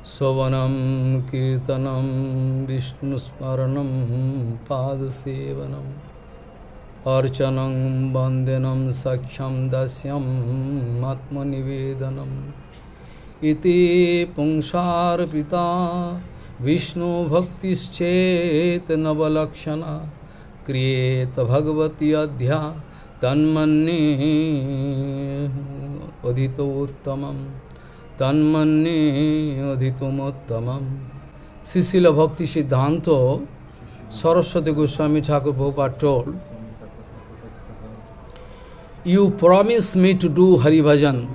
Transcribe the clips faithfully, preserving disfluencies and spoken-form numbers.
Savanam Kirtanam Vishnusmaranam Padasevanam Archanam Bandhanam Saksham Dasyam Atmanivedanam Iti Pungshar Pita Vishnu Bhaktis Chet Navalakshana Kriyeta Bhagavati Adhya Tanmanne Adhito Uttamam Tanmanne Adhitumottamam. Sisila Bhakti Siddhanto Saraswati Goswami Thakur Prabhupada told, you promise me to do Hari Bhajan.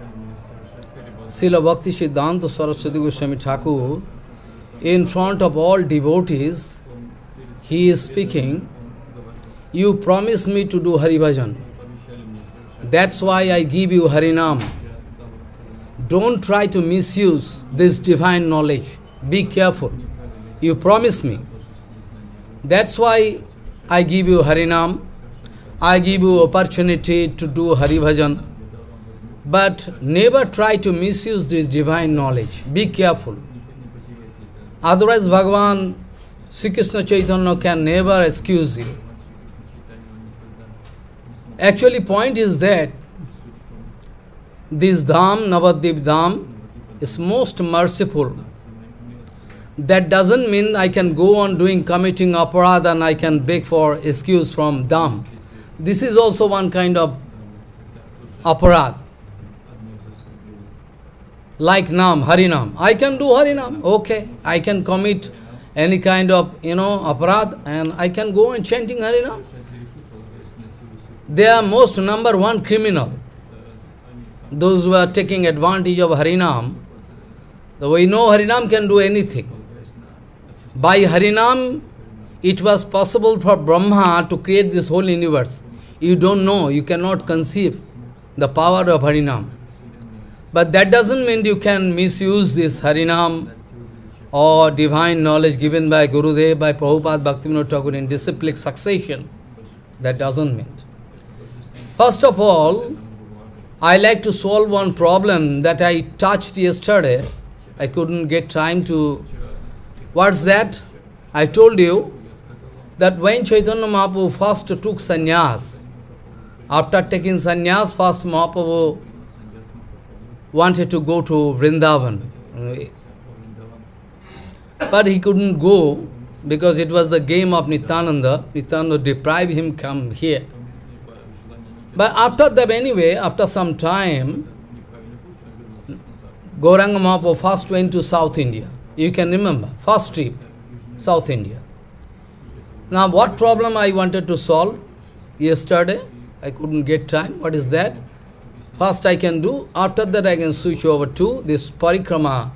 Srila Bhakti Siddhanta Saraswati Goswami Thakur, in front of all devotees, he is speaking, you promise me to do Hari Bhajan. That's why I give you Harinam. Don't try to misuse this divine knowledge. Be careful. You promise me. That's why I give you Harinam. I give you opportunity to do Hari Bhajan. But never try to misuse this divine knowledge. Be careful. Otherwise, Bhagavan, Sri Krishna Chaitanya can never excuse you. Actually, point is that this Dham, Navadvip Dham, is most merciful. That doesn't mean I can go on doing, committing aparad and I can beg for excuse from Dham. This is also one kind of aparad. Like Nam, Harinam. I can do Harinam, okay. I can commit any kind of, you know, aparad and I can go on chanting Harinam. They are most number one criminal. Those who are taking advantage of Harinam, we know Harinam can do anything. By Harinam, it was possible for Brahma to create this whole universe. You don't know, you cannot conceive the power of Harinam. But that doesn't mean you can misuse this Harinam or divine knowledge given by Gurudev, by Prabhupada Bhaktivinoda Thakur in disciplic succession. That doesn't mean. First of all, I like to solve one problem that I touched yesterday. I couldn't get time to... What's that? I told you that when Chaitanya Mahaprabhu first took sannyas, after taking sannyas, first Mahaprabhu wanted to go to Vrindavan. But he couldn't go because it was the game of Nityananda. Nityananda deprived him come here. But after that, anyway, after some time, Gauranga Mahaprabhu first went to South India. You can remember, first trip, South India. Now, what problem I wanted to solve yesterday? I couldn't get time. What is that? First I can do, after that I can switch over to this parikrama.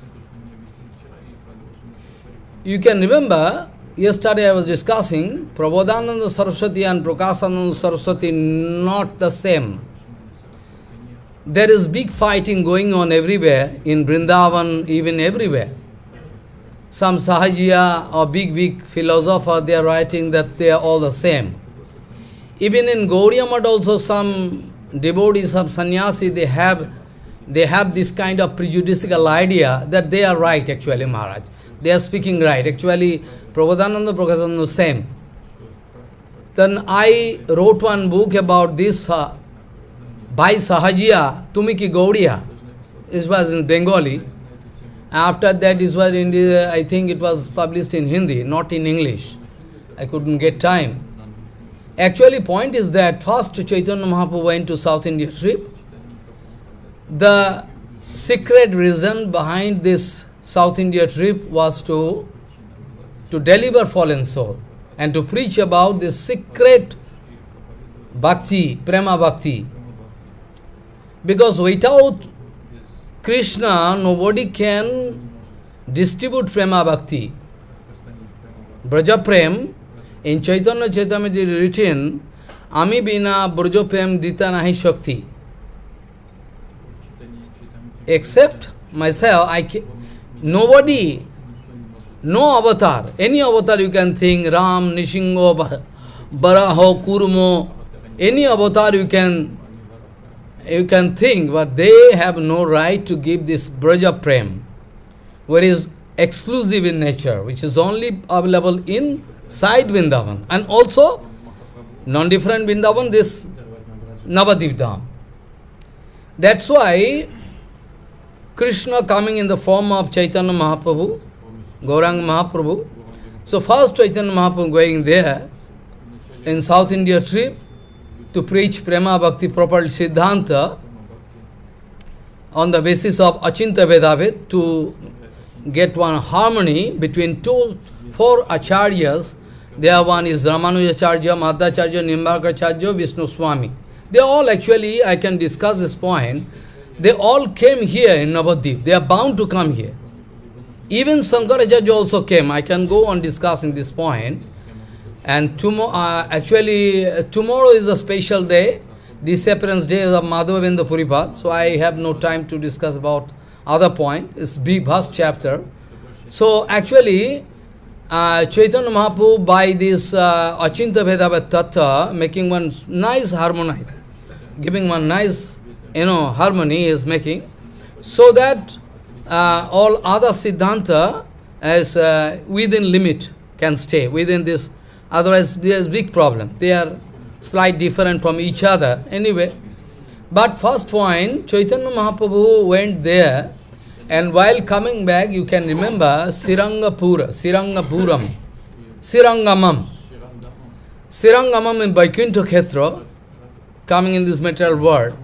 You can remember, yesterday I was discussing, Prabodhananda Saraswati and Prakashananda Saraswati not the same. There is big fighting going on everywhere, in Vrindavan, even everywhere. Some Sahajiya or big, big philosopher, they are writing that they are all the same. Even in Gaudiya Math also some devotees of sannyasi, they have, they have this kind of prejudicial idea that they are right actually, Maharaj. They are speaking right. Actually, Prabodhananda, Prakashananda, same. Then I wrote one book about this, uh, Bhai Sahajiya, Tumiki Gaudiya. This was in Bengali. After that, this was in the, I think it was published in Hindi, not in English. I couldn't get time. Actually, point is that first Chaitanya Mahaprabhu went to South India trip. The secret reason behind this South India trip was to, to deliver fallen soul and to preach about this secret bhakti, prema bhakti. Because without Krishna, nobody can distribute prema bhakti. Braja Prem, in Chaitanya Chaitamrita is written, Ami bina Braja Prem dita nahi shakti. Except myself, I can, nobody, no avatar, any avatar you can think, Ram, Nishingo, Baraho, Kurmo, any avatar you can you can think, but they have no right to give this Braja Prem. where is exclusive in nature, which is only available inside Vrindavan. And also, non-different Vrindavan, this Navadvip Dham. That's why Krishna coming in the form of Chaitanya Mahaprabhu, Gauranga Mahaprabhu. So first Chaitanya Mahaprabhu going there in South India trip to preach Prema Bhakti Proper Siddhanta on the basis of Achinta Vedavid to get one harmony between two, four acharyas. There one is Ramanujacharya, Madhacharya, Nimbarkacharya, Vishnu Swami. They all actually, I can discuss this point, they all came here in Navadvip. They are bound to come here. Even Shankaracharya also came. I can go on discussing this point. And tomorrow, uh, actually, uh, tomorrow is a special day, disappearance day of Madhavendra Puripad. So I have no time to discuss about other point. It's big, vast chapter. So actually, uh, Chaitanya Mahaprabhu by this uh, Achinta Vedavat Tattva, making one nice harmonize, giving one nice, you know, harmony is making, so that uh, all other Siddhanta as uh, within limit can stay within this. Otherwise, there is big problem. They are slight different from each other anyway. But first point, Chaitanya Mahaprabhu went there, and while coming back, you can remember Sirangapura, Sirangapuram, Sirangamam. Sirangamam in Vaikuntha Khetra, coming in this material world.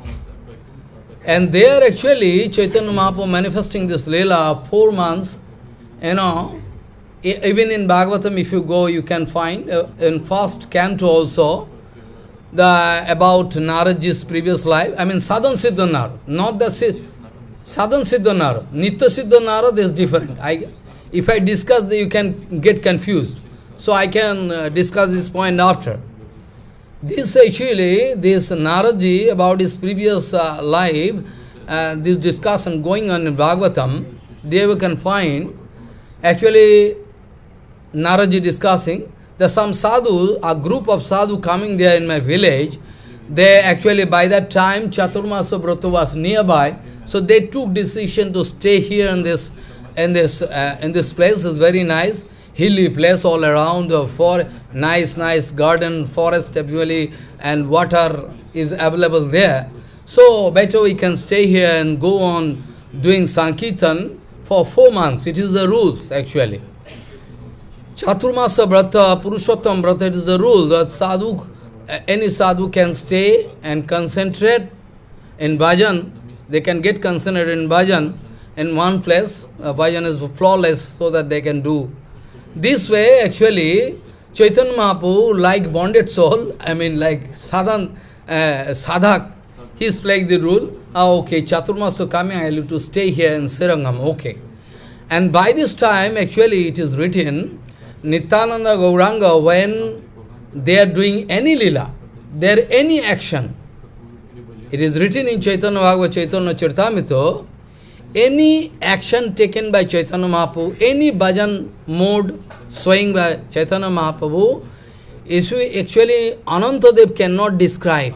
And there actually, Chaitanya Mahaprabhu manifesting this Leela of four months, you know, even in Bhagavatam, if you go, you can find, uh, in first canto also, the about Naradji's previous life. I mean, Sadhan Siddha Narad, not the Sadhan Siddha Narad. Nitya Siddha Narad is different. I, if I discuss, that you can get confused. So I can uh, discuss this point after. This actually, this Naradji, about his previous uh, life, uh, this discussion going on in Bhagavatam, there we can find, actually, Naradji discussing, there's some sadhu, a group of sadhu coming there in my village. They actually, by that time, Chaturmasa Vrata was nearby, so they took decision to stay here in this, in this, uh, in this place. It's very nice, hilly place all around, uh, for nice, nice garden, forest actually, and water is available there. So better we can stay here and go on doing Sankirtan for four months. It is the rules actually. Chaturmasa Vrata, Purushottam Vrata, it is the rule that sadhu, any sadhu can stay and concentrate in bhajan. They can get concentrated in bhajan in one place. Uh, bhajan is flawless, so that they can do. This way, actually, Chaitanya Mahaprabhu, like bonded soul, I mean like sadhan, uh, sadhak, he is playing the rule. Ah, okay, Chaturmasa coming, I have to stay here in Srirangam, okay. And by this time, actually, it is written, Nityananda Gauranga, when they are doing any lila, there any action, it is written in Chaitanya Bhagavad Chaitanya Charitamrita, any action taken by Chaitanya Mahaprabhu, any bhajan mode swaying by Chaitanya Mahaprabhu, is actually Anantadev cannot describe.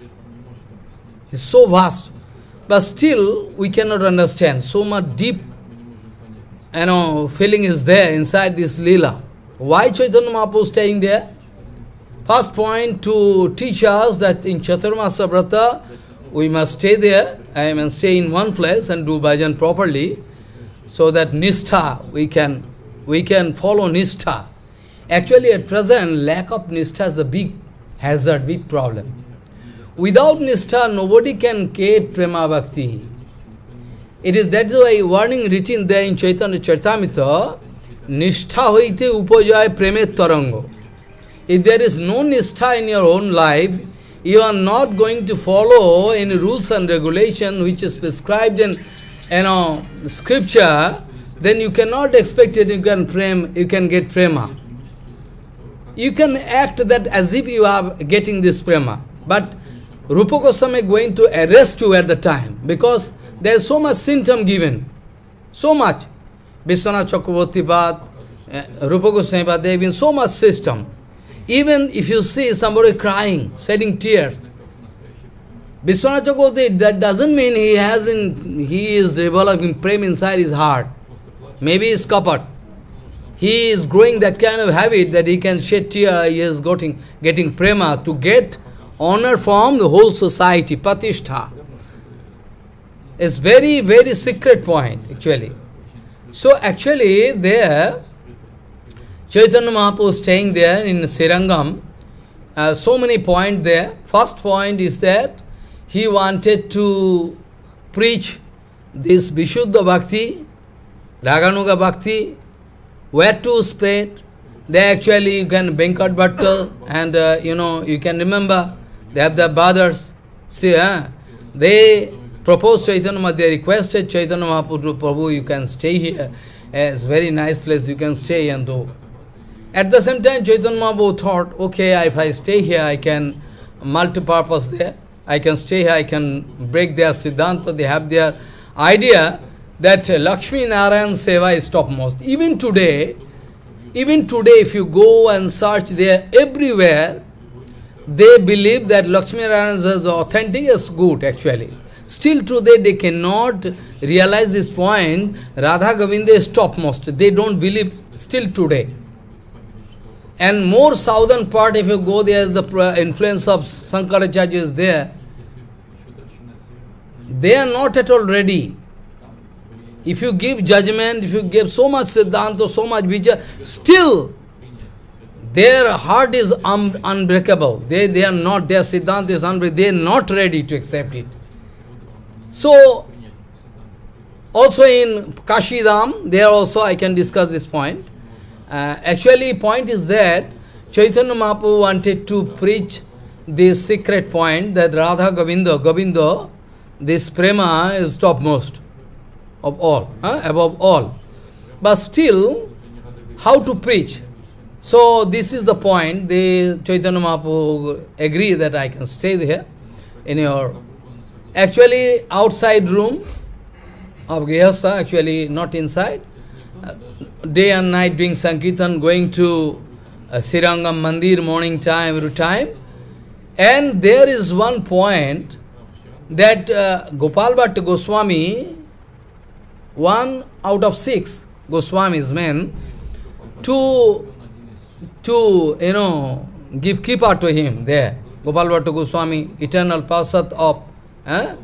It's so vast. But still, we cannot understand. So much deep, you know, feeling is there inside this lila. Why Chaitanya Mahaprabhu staying there? First point, to teach us that in Chaturmasa Vrata, we must stay there, I mean stay in one place and do bhajan properly, so that Nistha, we can, we can follow Nistha. Actually at present, lack of Nistha is a big hazard, big problem. Without Nistha, nobody can get Prema Bhakti. It is that's why warning written there in Chaitanya Charitamrita, Nishtha hoite upajaya premet tarango. If there is no Nishtha in your own life, you are not going to follow any rules and regulation which is prescribed in, you know, scripture, then you cannot expect it, you can prem, you can get prema. You can act that as if you are getting this prema. But Rupa Goswami is going to arrest you at the time, because there is so much symptom given. So much. Vishwanath Chakravarti Pad, uh, Rupa Goswami Pad, there have been so much system. Even if you see somebody crying, shedding tears, Vishwanath Chakravarti, that doesn't mean he has in, he is developing prema inside his heart. maybe he's coppered. He is growing that kind of habit that he can shed tear, he is getting, getting prema to get honor from the whole society, patishtha. It's very, very secret point, actually. So actually there, Chaitanya Mahaprabhu is staying there in Srirangam. Uh, so many points there. First point is that he wanted to preach this Vishuddha Bhakti, Raganuga Bhakti, where to spread. They actually, you can Venkat Bhattal, and uh, you know, you can remember, they have their brothers. See, uh, they proposed Chaitanya Mahaprabhu, they requested Chaitanya Mahaprabhu, Prabhu, you can stay here. Uh, it's a very nice place, you can stay and do. At the same time, Chaitanya Mahaprabhu thought, okay, if I stay here, I can multi-purpose there. I can stay here, I can break their Siddhanta, they have their idea that uh, Lakshmi Narayan Seva is topmost. Even today, even today, if you go and search there, everywhere, they believe that Lakshmi Narayan is authentic, is good actually. Still today, they cannot realize this point, Radha Govinda is topmost. They don't believe still today. And more southern part, if you go there, the influence of Shankaracharya is there. They are not at all ready. If you give judgment, if you give so much Siddhanta, so much Vijaya, still their heart is un unbreakable. They, they are not, their Siddhanta is unbreakable. They are not ready to accept it. So, also in Kashidham, there also I can discuss this point. Uh, actually, point is that Chaitanya Mahaprabhu wanted to preach this secret point that Radha Govinda, Govinda, this prema is topmost of all, huh? above all. But still, how to preach? So this is the point. The Chaitanya Mahaprabhu agree that I can stay there in your actually outside room of Grihastha, actually not inside. Uh, day and night doing Sankirtan, going to uh, Srirangam Mandir morning time, every time. And there is one point that uh, Gopal Bhatta Goswami, one out of six Goswamis men, to, to you know, give kripa to him there. Gopal Bhatta Goswami, eternal Parsad of eh?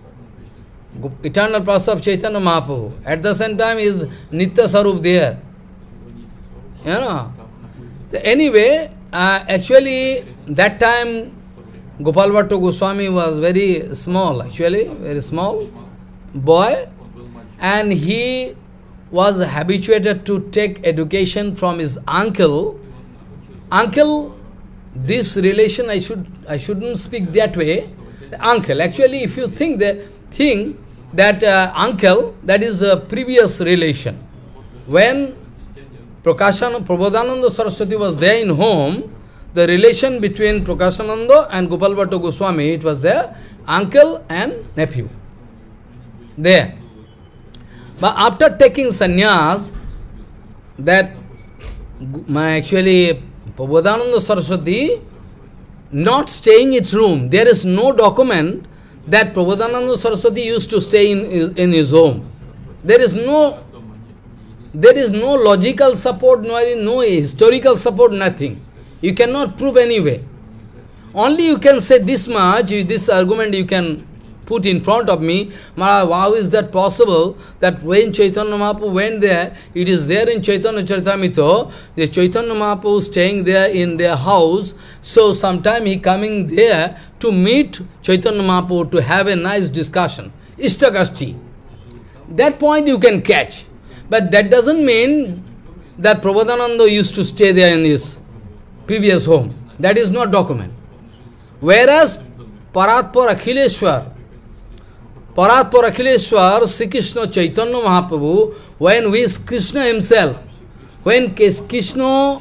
eternal Parsad of Chaitanya Mahaprabhu. At the same time is Nitya Sarup there. You know. So anyway, uh, actually that time Gopal Bhatta Goswami was very small, actually, very small boy, and he was habituated to take education from his uncle. Uncle, this relation I should I shouldn't speak that way. The uncle, actually, if you think that think that uh, uncle, that is a previous relation. When Prakashananda, Prabodhananda Saraswati was there in home, the relation between Prakashananda and Gopal Bhatta Goswami, it was there, uncle and nephew. There. But after taking sannyas, that my actually Prabodhananda Saraswati not staying in its room. There is no document that Prabodhananda Saraswati used to stay in, in his home. There is no there is no logical support, no, no historical support, nothing. You cannot prove anyway. Only you can say this much, this argument you can put in front of me. Maharaj, how is that possible that when Chaitanya Mahaprabhu went there, it is there in Chaitanya Charitamrita, the Chaitanya Mahaprabhu staying there in their house, so sometime he coming there to meet Chaitanya Mahaprabhu to have a nice discussion. Ishtakashti. That point you can catch. But that doesn't mean that Prabodhananda used to stay there in his previous home. That is not document. Whereas Paratpar Akhileshwar, Paratpar Akhileshwar, Sri Krishna Chaitanya Mahaprabhu, when with Krishna himself, when Krishna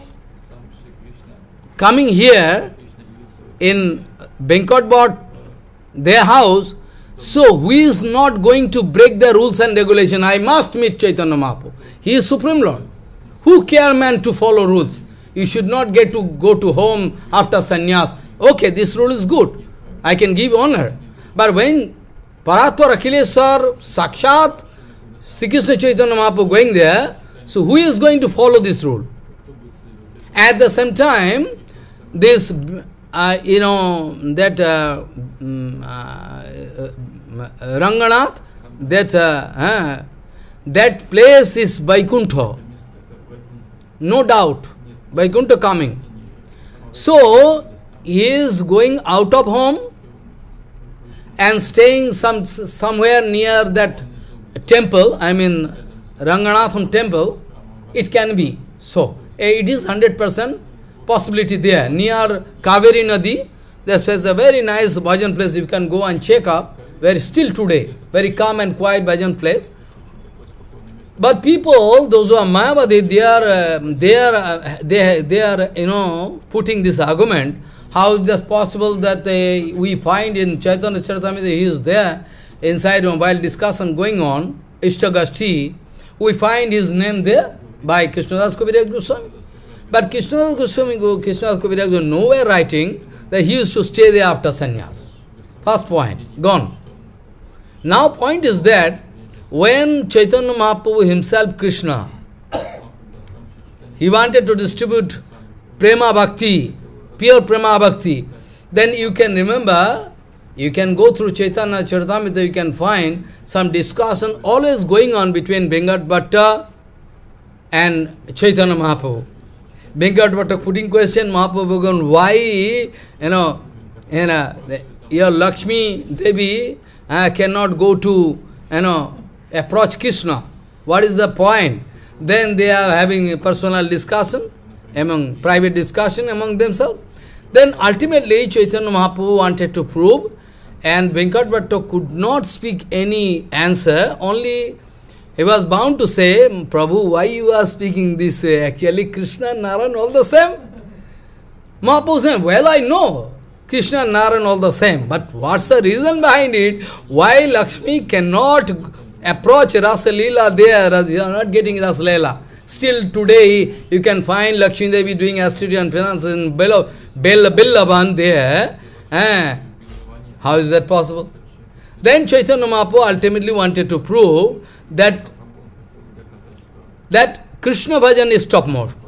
coming here in Venkat Bhatt, their house, so who is not going to break the rules and regulation? I must meet Chaitanya Mahaprabhu. He is Supreme Lord. Who care man to follow rules? You should not get to go to home after sannyas. Okay, this rule is good. I can give honor. But when Paratpar Akhileshwar, Sakshat, Sri Krishna Chaitanya Mahaprabhu going there, so who is going to follow this rule? At the same time, this, uh, you know, that uh, um, uh, Ranganath, that, uh, uh, that place is Vaikuntha. No doubt, Vaikuntha coming. So, he is going out of home and staying some somewhere near that temple, I mean Ranganatham temple. It can be so. It is one hundred percent possibility there. Near Kaveri Nadi, there's a very nice bhajan place. You can go and check up. Where still today, very calm and quiet bhajan place. But people, those who are Mayavadi, they are, uh, they are, uh, they, they are, you know, putting this argument. How is it possible that uh, we find in Chaitanya Charitamrita, he is there, inside while discussion going on, Ishtagashti, we find his name there by Krishnadas Kaviraj Goswami. But Krishnadas Goswami, Krishnadas Kaviraj Goswami nowhere writing that he used to stay there after sannyas. First point, gone. Now point is that, when Chaitanya Mahaprabhu himself, Krishna, he wanted to distribute Prema Bhakti, pure Prema Bhakti, then you can remember, you can go through Chaitanya Charitamrita, you can find some discussion always going on between Venkat Bhatta and Chaitanya Mahaprabhu. Venkat Bhatta putting question, Mahaprabhu going, why, you know, you know, your Lakshmi Devi uh, cannot go to, you know, approach Krishna. What is the point? Then they are having a personal discussion, among private discussion among themselves. Then ultimately Chaitanya Mahaprabhu wanted to prove, and Venkat Bhatta could not speak any answer, only he was bound to say, Prabhu, why you are speaking this way? Actually Krishna and Narayan all the same. Mahaprabhu said, well, I know Krishna and Narayan all the same, but what's the reason behind it? Why Lakshmi cannot approach Rasa Leela there, you are not getting Rasa Leela. Still today, you can find Lakshmi Devi doing austerity and penance in Billaban there. Eh? How is that possible? Then Chaitanya Mahaprabhu ultimately wanted to prove that, that Krishna bhajan is topmost.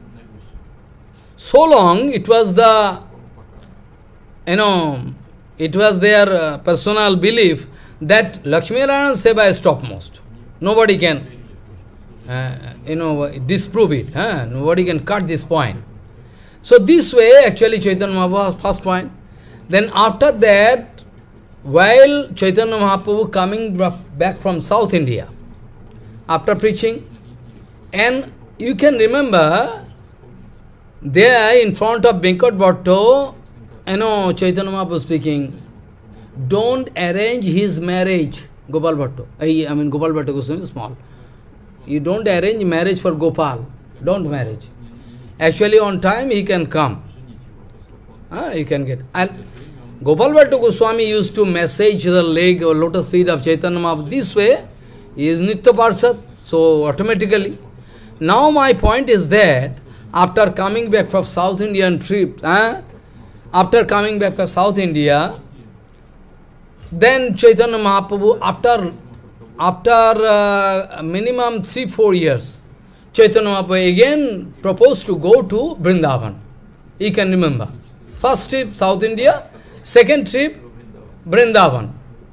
So long it was the, you know, it was their uh, personal belief that Lakshmi Narayana Seva is topmost. Nobody can, uh, you know, disprove it. Huh? Nobody can cut this point. So this way, actually, Chaitanya Mahaprabhu was first point. Then after that, while Chaitanya Mahaprabhu coming back from South India, after preaching, and you can remember, there in front of Venkat Bhatta, you know, Chaitanya Mahaprabhu speaking, don't arrange his marriage, Gopal Bhatta. I, I mean, Gopal Bhatta Goswami is small. You don't arrange marriage for Gopal. Don't marriage. Actually, on time he can come. Ah, you can get. And Gopal Bhatta Goswami used to massage the leg or lotus feet of Chaitanya Mahaprabhu. This way, he is Nitya Parsad, so automatically. Now my point is that, after coming back from South Indian trip, ah, after coming back from South India, then Chaitanya Mahaprabhu, after, after uh, minimum three, four years, Chaitanya Mahaprabhu again proposed to go to Vrindavan. You can remember. First trip, South India. Second trip, Vrindavan.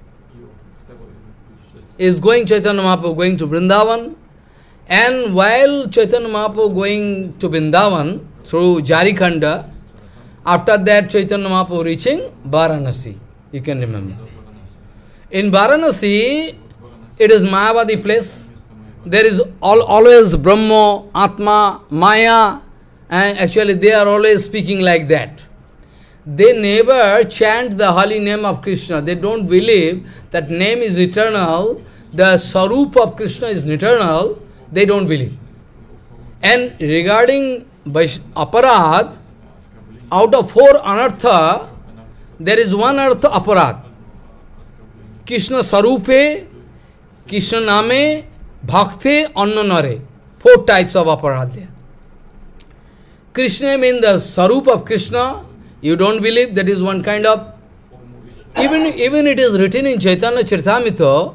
Is going Chaitanya Mahaprabhu going to Vrindavan. And while Chaitanya Mahaprabhu going to Vrindavan through Jarikhanda, after that Chaitanya Mahaprabhu reaching Varanasi. You can remember. In Varanasi, it is Mayavadi place. There is all, always Brahma, Atma, Maya, and actually they are always speaking like that. They never chant the holy name of Krishna. They don't believe that name is eternal, the Sarup of Krishna is eternal. They don't believe. And regarding aparad, out of four anartha, there is one artha aparad. Krishna Sarupe, Krishna Name, Bhakte, Annanare. Four types of aparad there. Krishna means the Sarup of Krishna. You don't believe that is one kind of. Even, even it is written in Chaitanya Charitamrita,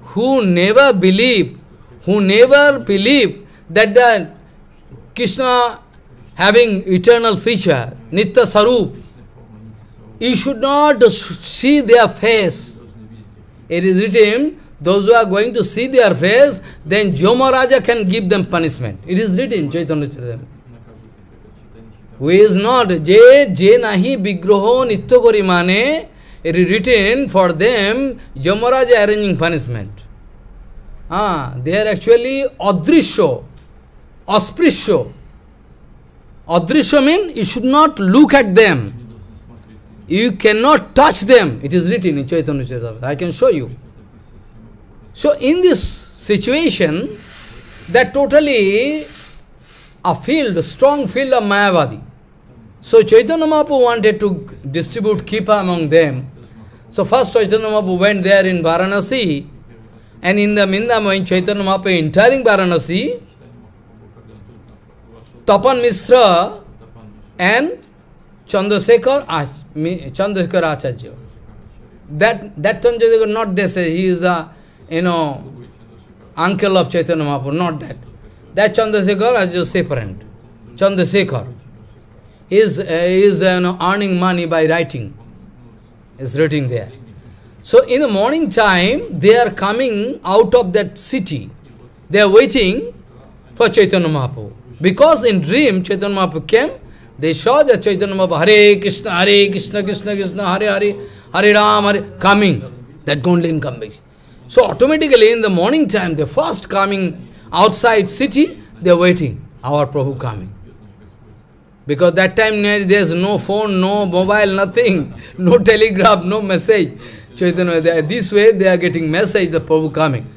who never believe, who never believe that the Krishna having eternal feature, Nitya Sarup, you should not see their face. It is written, those who are going to see their face, then Yamaraja can give them punishment. It is written, Chaitanya Charitamrita. Who is not, Je, Je nahi vigraho nitya kori mane, it is written for them, Yamaraja arranging punishment. Ah, they are actually adrisho, ausprisho. Adrisho means you should not look at them. You cannot touch them. It is written in Chaitanya Charitamrita. I can show you. So in this situation, that totally a field, a strong field of Mayavadi. So Chaitanya Mahaprabhu wanted to distribute Kripa among them. So first Chaitanya Mahaprabhu went there in Varanasi, and in the meantime when Chaitanya Mahaprabhu entering Varanasi, Tapan Mishra and Chandrasekhar, Chandrasekhar Acharya. That, that Chandrasekhar, not they say, he is the, you know, uncle of Chaitanya Mahaprabhu, not that. That Chandrasekhar is just separate. Chandrasekhar. He is, uh, he is uh, you know, earning money by writing. Is written there. So in the morning time, they are coming out of that city. They are waiting for Chaitanya Mahaprabhu. Because in dream, Chaitanya Mahaprabhu came, they saw that Chaitanya Mahaprabhu, Hare Krishna, Hare Krishna, Krishna Krishna, Hare Hare, Hare Ram, Hare, coming. That Gondlin coming. So automatically in the morning time, they first coming outside city, they are waiting, our Prabhu coming. Because that time there is no phone, no mobile, nothing, no telegraph, no message. Chaitanya, they are, this way they are getting message, the Prabhu coming.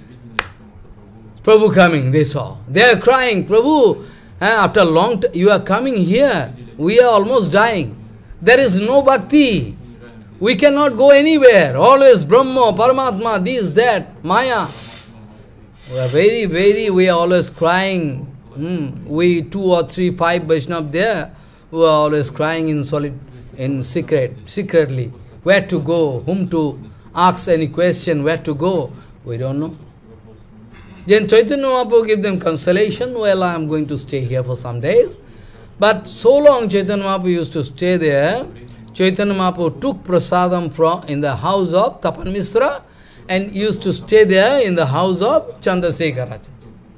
Prabhu coming, they saw. They are crying, Prabhu, eh, after a long time, you are coming here. We are almost dying. There is no bhakti. We cannot go anywhere. Always Brahma, Paramatma, this, that, Maya. We are very, very, we are always crying. Hmm. We two or three, five Vaishnava there, we are always crying in solid, in secret, secretly. Where to go, whom to ask any question, where to go, we don't know. Then Chaitanya Mahaprabhu gave them consolation, well, I am going to stay here for some days. But so long Chaitanya Mahaprabhu used to stay there, Chaitanya Mahaprabhu took prasadam from in the house of Tapan Mishra and used to stay there in the house of Chandrasekhar Acharya.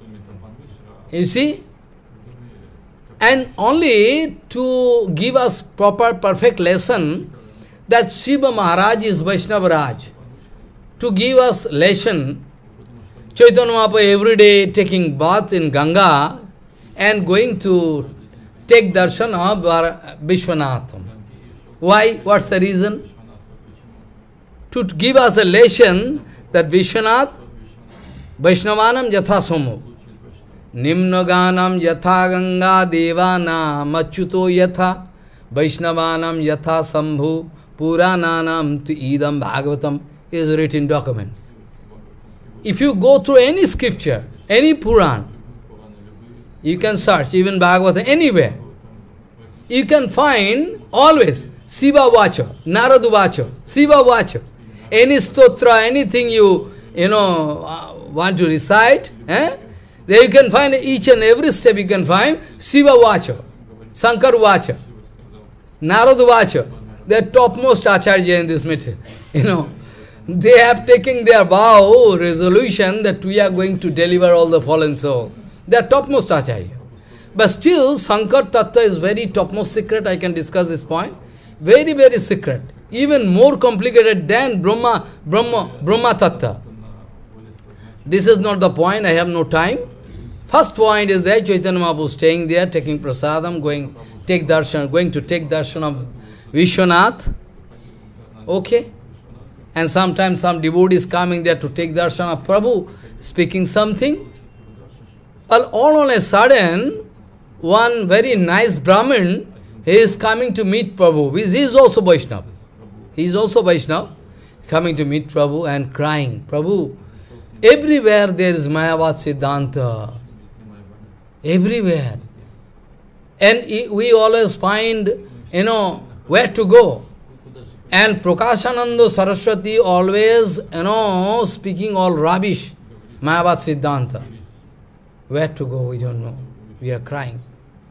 You see? And only to give us proper, perfect lesson that Shiva Maharaj is Vaishnava Raj. To give us lesson, Chaitanya Mahaprabhu every day taking bath in Ganga and going to take darshan of Vishwanatham. Why? What's the reason? To give us a lesson that Vishwanath, Vaishnavanam Yatha Somo, Nimnaganam Yatha Ganga Devanam Achyuto Yatha, Vaishnavanam Yatha Sambhu, Purananam Tu Idam Bhagavatam is written in documents. If you go through any scripture, any Puran, you can search, even Bhagavatam, anywhere, you can find always Siva Vacha, Narada Vacha, Siva Vacha. Any stotra, anything you, you know, uh, want to recite, eh? There you can find each and every step you can find Siva Vacha, Sankar Vacha, Narada Vacha. They are topmost Acharya in this matter. You know, they have taken their vow, resolution that we are going to deliver all the fallen soul. They are topmost Acharya. But still, Sankar Tattva is very topmost secret. I can discuss this point. Very, very secret. Even more complicated than Brahma, Brahma, Brahma Tattva. This is not the point. I have no time. First point is that Chaitanya Mahaprabhu staying there, taking prasadam, going take darshan, going to take darshan of Vishwanath. Okay. And sometimes some devotee is coming there to take darshan of Prabhu, speaking something. But all on a sudden, one very nice Brahmin, he is coming to meet Prabhu. He is also Vaishnava. He is also Vaishnava, coming to meet Prabhu and crying, Prabhu, everywhere there is Mayavad Siddhanta. Everywhere. And we always find, you know, where to go. And Prakashananda Saraswati always, you know, speaking all rubbish, Mayavad Siddhanta. Where to go, we don't know. We are crying.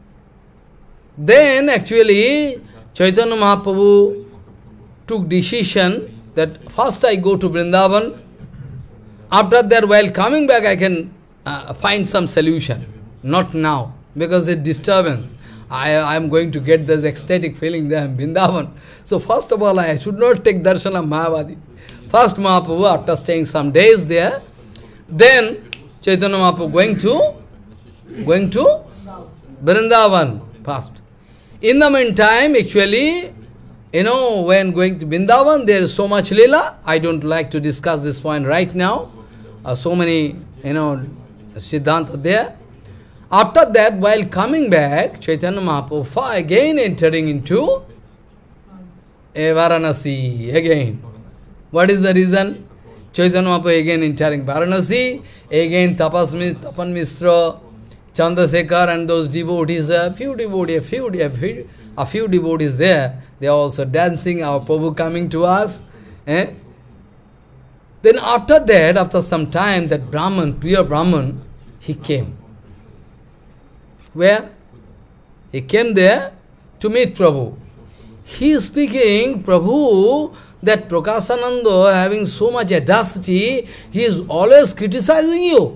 Then actually, Chaitanya Mahaprabhu took decision that first I go to Vrindavan. After that, while coming back, I can uh, find some solution. Not now, because it's disturbance. I am going to get this ecstatic feeling there in Vrindavan. So first of all, I should not take darshan of Mayavadi. First Mahaprabhu, after staying some days there, then Chaitanya Mahaprabhu going to, going to Vrindavan first. In the meantime, actually, you know, when going to Vrindavan, there is so much lila. I don't like to discuss this point right now. Uh, so many, you know, Siddhanta there. After that, while coming back, Chaitanya Mahaprabhu again entering into Varanasi again. What is the reason? Chaitanya Mahaprabhu again entering Varanasi, again Tapas, Tapan Misra, Chandrasekhar and those devotees, a few devotees, a few, a few, a few devotees there, they are also dancing, our Prabhu coming to us. Eh? Then after that, after some time, that Brahman, pure Brahman, he came. Where? He came there to meet Prabhu. He is speaking, Prabhu, that Prakasananda having so much audacity, he is always criticizing you.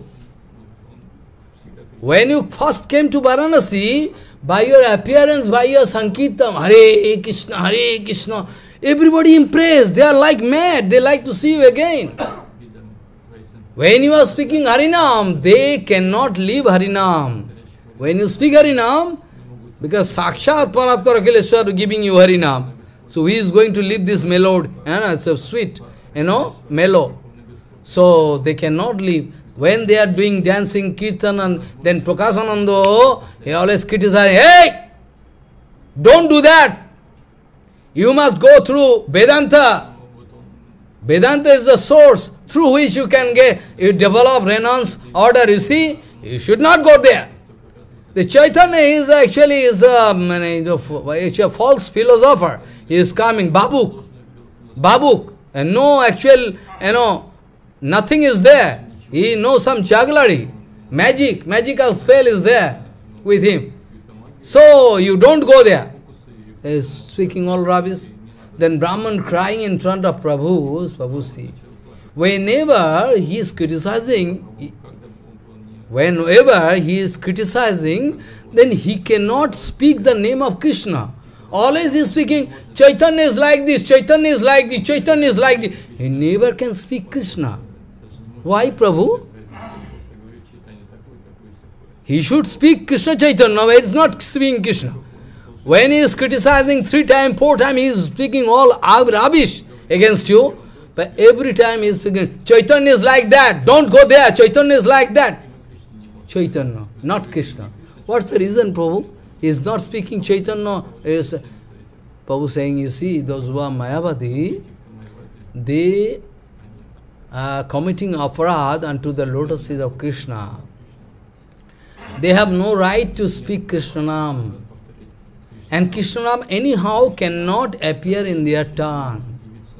When you first came to Varanasi, by your appearance, by your Sankirtan, Hare Krishna, Hare Krishna, everybody impressed, they are like mad, they like to see you again. When you are speaking Harinam, they cannot leave Harinam. When you speak Harinam, because Sakshat Parattara Akileshwar giving you Harinam, so he is going to leave this melody, and it's so sweet, you know, mellow. So they cannot leave. When they are doing dancing, kirtan, and then Prakasananda, he always criticizes, hey, don't do that. You must go through Vedanta. Vedanta is the source through which you can get, you develop renounce order, you see. You should not go there. The Chaitanya is actually is a, a false philosopher. He is coming, Babuk. Babuk. And no actual, you know, nothing is there. He knows some jugglery. Magic, magical spell is there with him. So you don't go there. He is speaking all rubbish. Then Brahman crying in front of Prabhu, Prabhu see. Whenever he is criticizing, whenever he is criticizing, then he cannot speak the name of Krishna. Always he is speaking, Chaitanya is like this, Chaitanya is like this, Chaitanya is like this. He never can speak Krishna. Why, Prabhu? He should speak Krishna Chaitanya, but it's not speaking Krishna. When he is criticizing three times, four times, he is speaking all rubbish against you. But every time he is speaking, Chaitanya is like that, don't go there, Chaitanya is like that. Chaitanya, not Krishna. What's the reason, Prabhu? He is not speaking Chaitanya. Is Prabhu saying, you see, those who are Mayavadi, they are committing aparad unto the lotus feet of Krishna. They have no right to speak Krishnanam. And Krishnanam anyhow cannot appear in their tongue.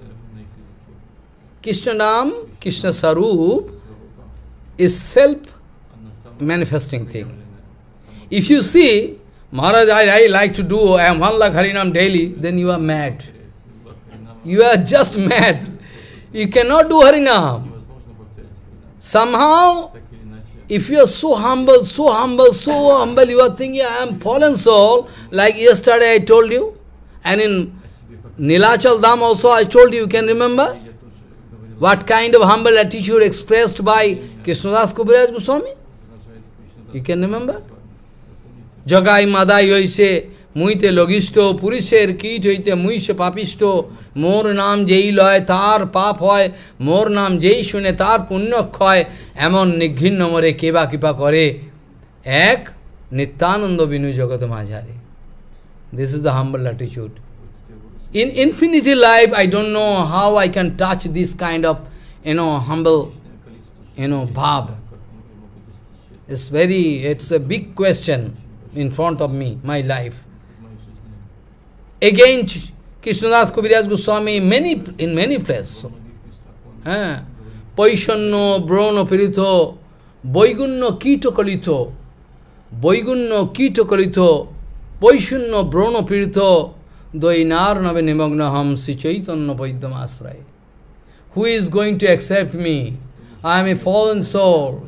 Krishnanam, Krishna Sarup, is self-manifesting thing. If you see, Maharaj, I, I like to do, I am one lakh Harinam daily, then you are mad. You are just mad. You cannot do Harinam. Somehow, if you are so humble, so humble, so humble, you are thinking, I am fallen soul, like yesterday I told you. And in Nilachal Dham also I told you, you can remember? What kind of humble attitude expressed by Krishnadas Kaviraj Goswami? You can remember? Jagai madai hoise, muite logisto, purisher kit hoite muise papisto, mor naam jei loy tar pap hoy, mor naam jei shune tar punyak hoy, emon nighinna more keba kipa kore, ek nityananda binu jagata majhare. This is the humble attitude. In infinity life, I don't know how I can touch this kind of, you know, humble, you know, bhav. It's very, it's a big question in front of me, my life. Again, Krishnadas Kaviraj Goswami, many, in many places. Eh? Paishanno, Brono, Pirito, Boigunno, Kito, Kalito, Boigunno, Kito, Kalito, Paishanno, Brono, Pirito, Doinar, Nave Nimagnaham, Sichaitanno, Vaidyamasrai. Who is going to accept me? I am a fallen soul.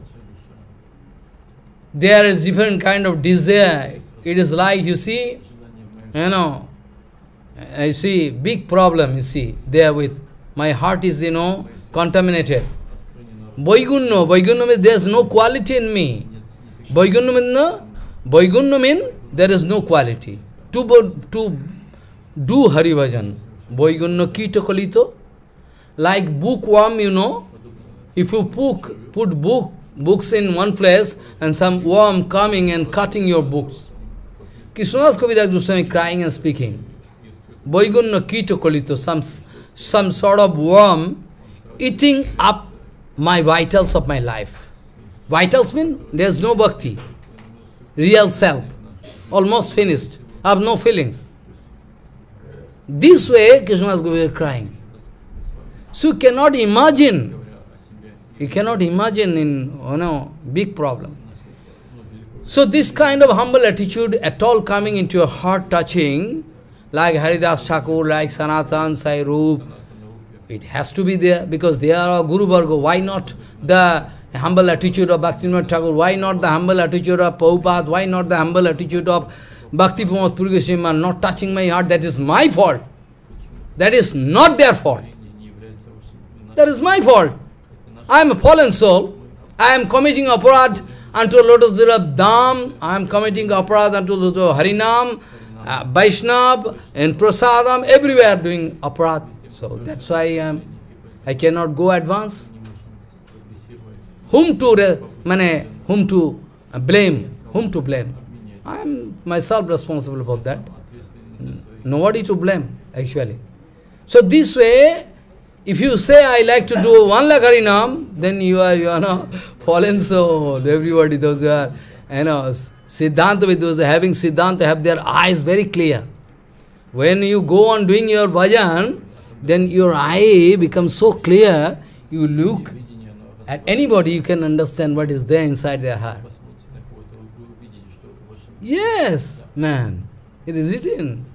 There is different kind of desire. It is like, you see, you know, I see, big problem, you see, there with, my heart is, you know, contaminated. Boigunno, Boigunno means there is no quality in me. Boigunno means, no, Boigunno means there is no quality. To, to do Hari Bhajan, Boigunno Kito Kalito, like bookworm, you know, if you put, put book, books in one place and some worm coming and cutting your books. Krishnadas Kaviraj Goswami crying and speaking. Boigunno Kito Kalito, some, some sort of worm eating up my vitals of my life. Vitals mean there is no bhakti, real self, almost finished, I have no feelings. This way Krishnadas Kaviraj crying. So you cannot imagine, you cannot imagine in, you know, big problem. So this kind of humble attitude at all coming into your heart touching, like Haridas Thakur, like Sanatan, Sai Roop, it has to be there because they are our Guru Varga. Why not the humble attitude of Bhaktivinoda Thakur? Why not the humble attitude of Prabhupada? Why not the humble attitude of Bhakti Pramod Puri Goswami not touching my heart? That is my fault. That is not their fault. That is my fault. I am a fallen soul. I am committing aparad unto lotus of Dham. I am committing aparad unto Harinam, uh, Vaishnav, and Prasadam, everywhere doing aparad. So that's why I am, I cannot go advance. Whom to, mane, whom to blame? Whom to blame? I am myself responsible about that. Nobody to blame, actually. So this way, if you say, I like to do one lakh Harinam, then you are, you are no, fallen soul. Everybody, those who are, you know, Siddhanta, with those having Siddhanta, have their eyes very clear. When you go on doing your bhajan, then your eye becomes so clear, you look at anybody, you can understand what is there inside their heart. Yes, man, it is written.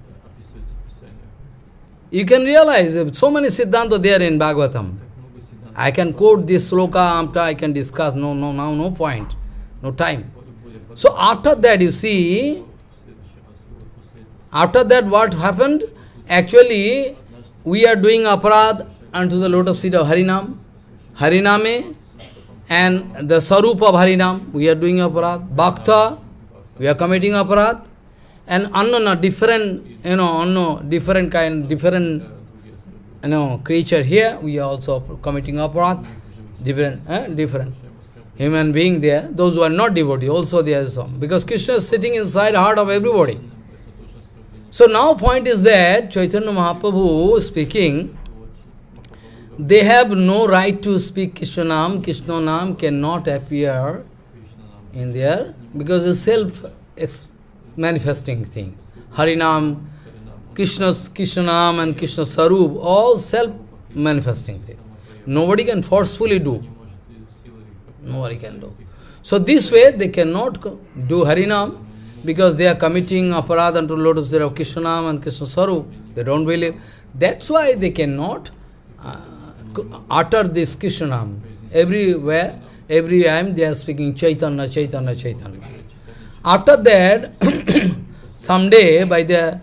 You can realize, so many Siddhanta there in Bhagavatam. I can quote this sloka, after I can discuss, no, no, now no point, no time. So after that, you see, after that what happened? Actually, we are doing aparad unto the lotus feet of Harinam, Hariname, and the Sarup of Harinam, we are doing aparad. Bhakta, we are committing aparad. And unknown, different, you know, unknown, different kind, different, you know, creature here, we are also committing aparad, different, eh, different. Human being there, those who are not devotees, also there is some. Because Krishna is sitting inside the heart of everybody. So now point is that Chaitanya Mahaprabhu speaking, they have no right to speak Krishna Nam. Krishna Nam cannot appear in there because it's self-manifesting thing. Harinam, Krishna's Krishna Nam and Krishna Sarup, all self-manifesting thing. Nobody can forcefully do. Nobody can do. So this way they cannot do Harinam because they are committing aparad unto lotus feet of Krishna Nam and Krishna Sarup. They don't believe. That's why they cannot uh, utter this Krishna Nam. Everywhere, every time they are speaking Chaitanya, Chaitanya, Chaitanya. After that, someday by the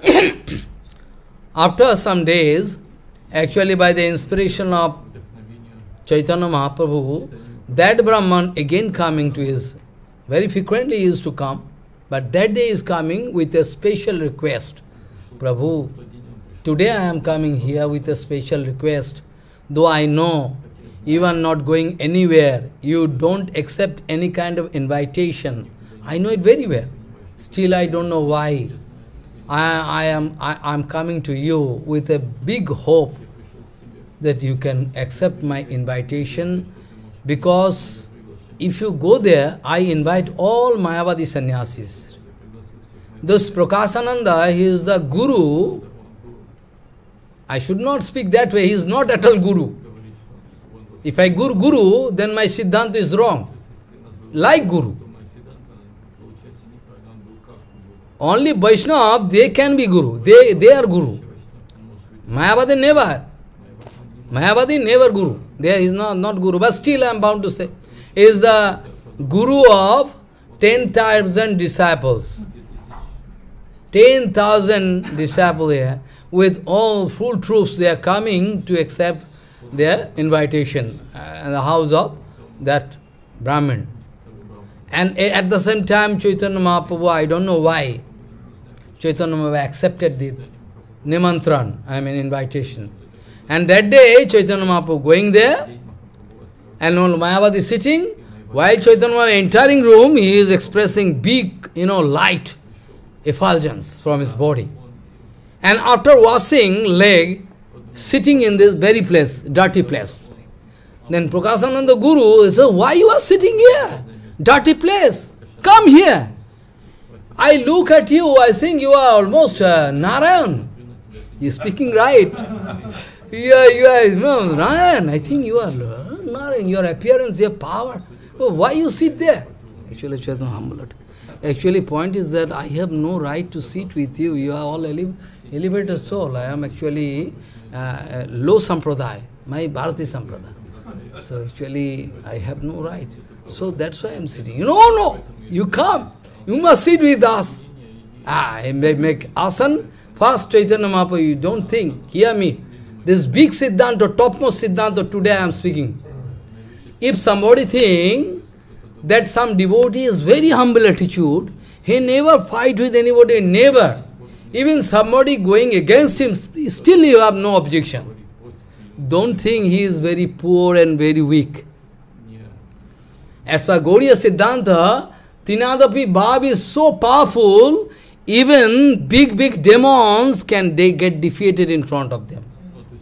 after some days, actually by the inspiration of Chaitanya Mahaprabhu, that Brahman again coming to his, very frequently he used to come, but that day is coming with a special request. Prabhu, today I am coming here with a special request, though I know you are not going anywhere, you don't accept any kind of invitation. I know it very well. Still I don't know why. I, I am I am coming to you with a big hope that you can accept my invitation, because if you go there, I invite all Mayavadi sannyasis. This Prakasananda, he is the guru I should not speak that way. He is not at all Guru. If I Guru Guru, then my Siddhanta is wrong. Like Guru. Only Vaishnava, they can be Guru. They, they are Guru. Mayavadi never. Mayavadi never Guru. There is not, not Guru. But still I am bound to say, is the Guru of ten thousand disciples. ten thousand disciples here, with all full troops, they are coming to accept their invitation uh, in the house of that Brahmin. And at the same time, Chaitanya Mahaprabhu, I don't know why, Chaitanya Mahaprabhu accepted the nimantran, I mean invitation. And that day, Chaitanya Mahaprabhu going there, and on Mayavadi sitting, while Chaitanya Mahaprabhu entering room, he is expressing big, you know, light, effulgence from his body. And after washing leg, sitting in this very place, dirty place. Then Prakasananda Guru said, why you are sitting here? Dirty place. Come here. I look at you, I think you are almost uh, Narayan. You are speaking right. You are, you are no, Narayan. I think you are uh, Narayan. Your appearance, your power. Oh, why you sit there? Actually, Chaitanya humble. Actually, point is that I have no right to sit with you. You are all ele elevated soul. I am actually uh, low sampradaya, my Bharati sampradaya. So actually, I have no right. So that's why I am sitting. No, no, you come. You must sit with us. Ah, I may make asan. First, Chaitanya Mahaprabhu, you don't think. Hear me. This big Siddhanta, topmost Siddhanta, today I am speaking. If somebody think that some devotee is very humble attitude, he never fight with anybody, never. Even somebody going against him, still you have no objection. Don't think he is very poor and very weak. As per Gaudiya Siddhanta, Tinadapi Bhav is so powerful, even big, big demons can they get defeated in front of them.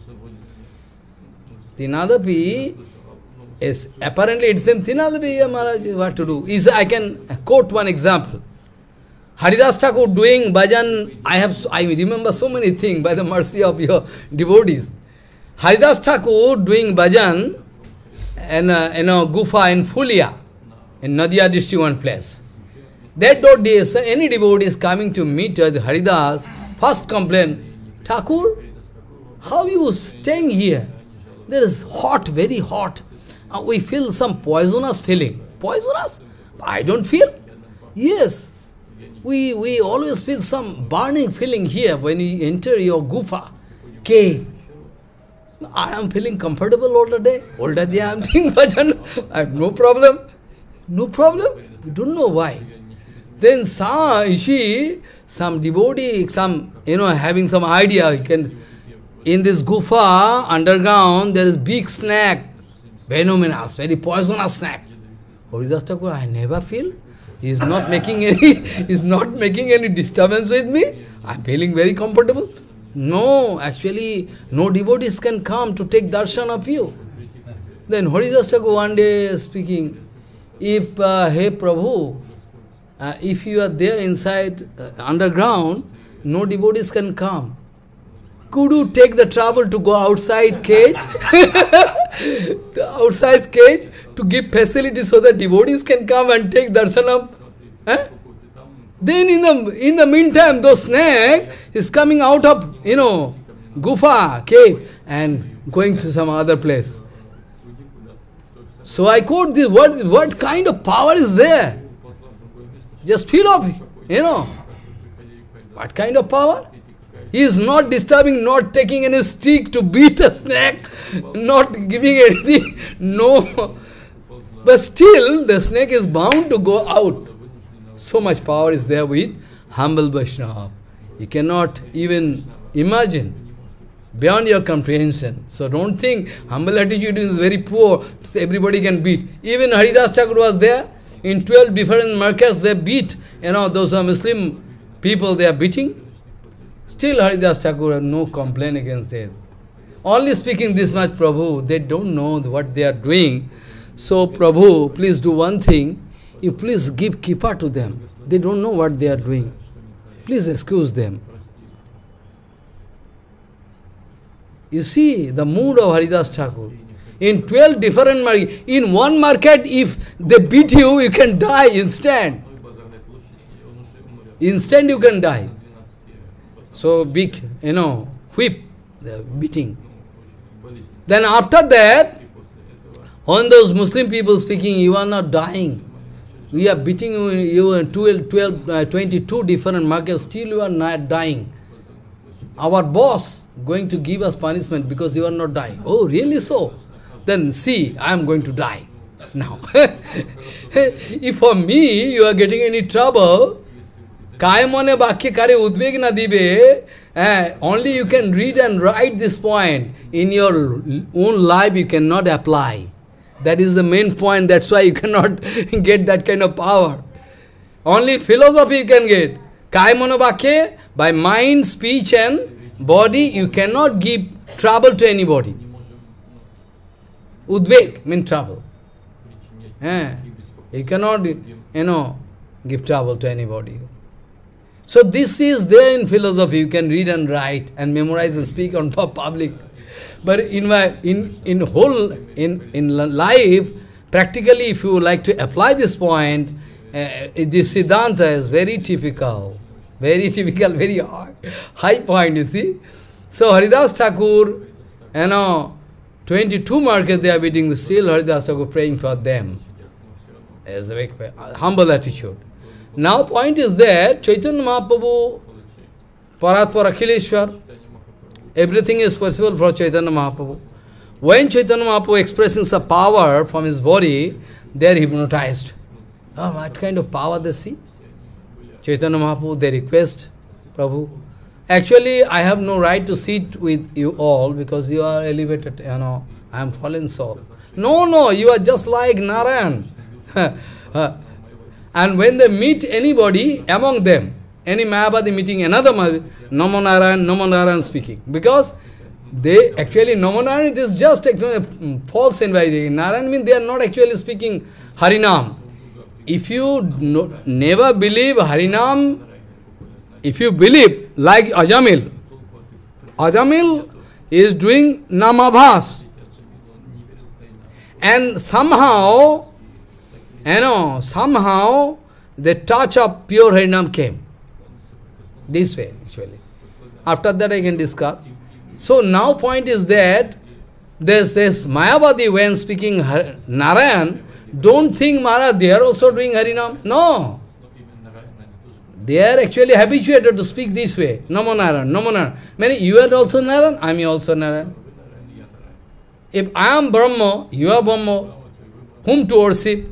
Tinadapi is apparently it's same Tinadapi, yeah, Maharaj, what to do? Is I can quote one example. Haridas Thakur doing bhajan, I have I remember so many things by the mercy of your devotees. Haridas Thakur doing bhajan in a, in a gufa in Fulia, in Nadia district one place. That day, any devotee is coming to meet uh, Haridas, first complain, Thakur, how you staying here? There is hot, very hot. Uh, we feel some poisonous feeling. Poisonous? I don't feel. Yes. We, we always feel some burning feeling here when you enter your gufa, cave. I am feeling comfortable all the day. All the day I am doing bhajan. I have no problem. No problem. We don't know why. Then some, she, some devotee, some, you know, having some idea, you can, in this gufa, underground, there is big snake, venomous, very poisonous snake. Haridas Thakur, I never feel. He is not making any, he is not making any disturbance with me. I am feeling very comfortable. No, actually, no devotees can come to take darshan of you. Then Haridas Thakur one day speaking, if, uh, hey Prabhu, uh, if you are there inside, uh, underground, no devotees can come. Could you take the trouble to go outside cage? to outside cage to give facility so that devotees can come and take darshan. Eh? Then in the in the meantime, the snake is coming out of, you know, gufa, cave, and going to some other place. So I quote this, what, what kind of power is there? Just feel of, you know, what kind of power? He is not disturbing, not taking any stick to beat the snake, not giving anything, no. But still, the snake is bound to go out. So much power is there with humble Vaishnava. You cannot even imagine, beyond your comprehension. So don't think humble attitude is very poor, so everybody can beat. Even Haridas Thakur was there, in twelve different markets they beat, you know, those are Muslim people they are beating. Still Haridas Thakur have no complaint against this. Only speaking this much, Prabhu, they don't know what they are doing. So Prabhu, please do one thing, you please give kippa to them. They don't know what they are doing. Please excuse them. You see the mood of Haridas Thakur. In twelve different markets, in one market, if they beat you, you can die instant. Instant you can die. So big, you know, whip, the beating. Then after that, when those Muslim people speaking, you are not dying. We are beating you, you in twelve, twelve, uh, twenty-two different markets, still you are not dying. Our boss going to give us punishment because you are not dying. Oh, really so? Then see, I am going to die now. If for me you are getting any trouble, kaya mone bakye kare udveg na dibe, eh, only you can read and write this point. In your own life you cannot apply. That is the main point, that's why you cannot get that kind of power. Only philosophy you can get. Kaya mone bakye, by mind, speech and body, you cannot give trouble to anybody. Udvek means trouble. Eh? You cannot, you know, give trouble to anybody. So this is there in philosophy. You can read and write and memorize and speak on public. But in my in in whole in in life, practically, if you like to apply this point, uh, this Siddhanta is very typical, very typical, very hard, high point. You see. So Haridas Thakur, you know. twenty-two markets they are beating, still Haridas Thakur praying for them. As a very humble attitude. Now point is that Chaitanya Mahaprabhu, Paratpara Akhileshwar, everything is possible for Chaitanya Mahaprabhu. When Chaitanya Mahaprabhu expressing some power from his body, they are hypnotized. Oh, what kind of power they see? Chaitanya Mahaprabhu, they request, Prabhu. Actually, I have no right to sit with you all because you are elevated, you know, I am fallen soul. No, no, you are just like Narayan. And when they meet anybody among them, any Mayavadi meeting another Mayavadi, Namo Narayan, Namo Narayan speaking. Because they actually, Namo Narayan, it is just a false invitation. Narayan means they are not actually speaking Harinam. If you no, never believe Harinam, if you believe, like Ajamil, Ajamil is doing Namabhas. And somehow, you know, somehow the touch of pure Harinam came. This way, actually. After that I can discuss. So now point is that there's this Mayavadi when speaking Har Narayan, don't think Maharaj, they are also doing Harinam. No. They are actually habituated to speak this way. Namo Narayan, Namo Narayan. Many, you are also Narayan, I am also Narayan. If I am Brahma, you are Brahma, whom to worship?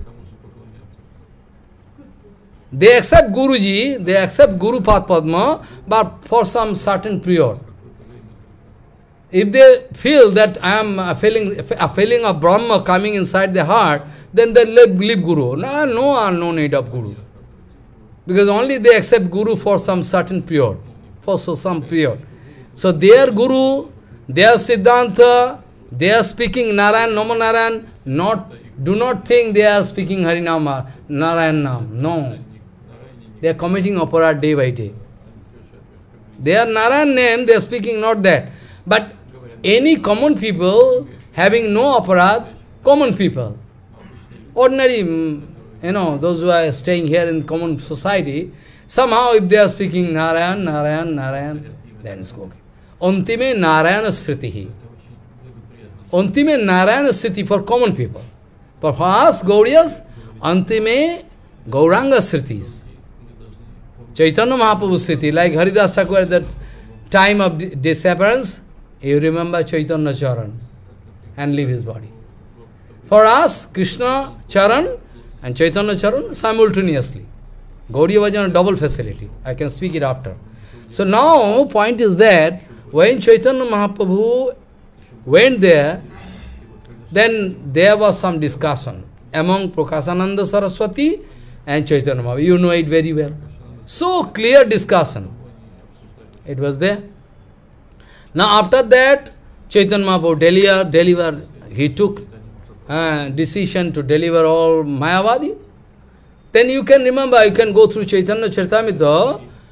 They accept Guruji, they accept Guru Padma, but for some certain period. If they feel that I am a feeling, a feeling of Brahma coming inside the heart, then they leave, leave Guru. No, no, no need of Guru. Because only they accept Guru for some certain period, for so some period. So their Guru, their Siddhanta, they are speaking Narayan, Namo Narayan, not, do not think they are speaking Harinama, Narayan Nam, no. They are committing aparad day by day. They are Narayan name, they are speaking not that. But any common people having no aparad, common people, ordinary, you know, those who are staying here in common society, somehow if they are speaking Narayan, Narayan, Narayan, then it's okay. Antime Narayana Sritihi. Antime Narayana Sriti for common people. For us, Gauriyas, Antime Gauranga Sritis. Chaitanya Mahaprabhu Sriti, like Haridas Thakur at that time of disappearance, you remember Chaitanya Charan and leave his body. For us, Krishna Charan and Chaitanya Charan simultaneously. Gaudiya was on a double facility. I can speak it after. So now, point is that when Chaitanya Mahaprabhu went there, then there was some discussion among Prakasananda Saraswati and Chaitanya Mahaprabhu. You know it very well. So clear discussion. It was there. Now after that, Chaitanya Mahaprabhu deliver, deliver, he took uh, decision to deliver all Mayavadi. Then you can remember, you can go through Chaitanya Charitamrita,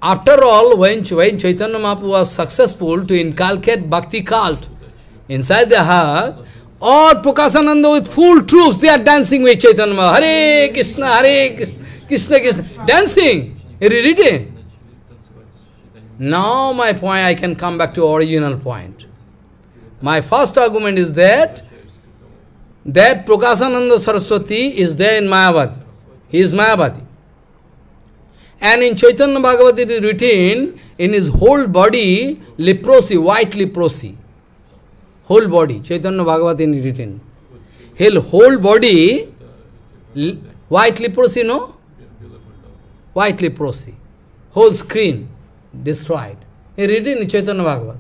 after all, when, when Chaitanya Mahaprabhu was successful to inculcate Bhakti cult inside the heart, all Prakasananda with full troops, they are dancing with Chaitanya Mahaprabhu. Hare Krishna, Hare Krishna, Krishna Krishna, dancing, reading. Now my point, I can come back to original point. My first argument is that, that Prakasananda Saraswati is there in Mayavadi. He is Mayavadi. And in Chaitanya Bhagavata it is written, in his whole body, leprosy, white leprosy. Whole body, Chaitanya Bhagavata is written. His whole body, white leprosy, no? White leprosy. Whole screen destroyed. It is written in Chaitanya Bhagavata.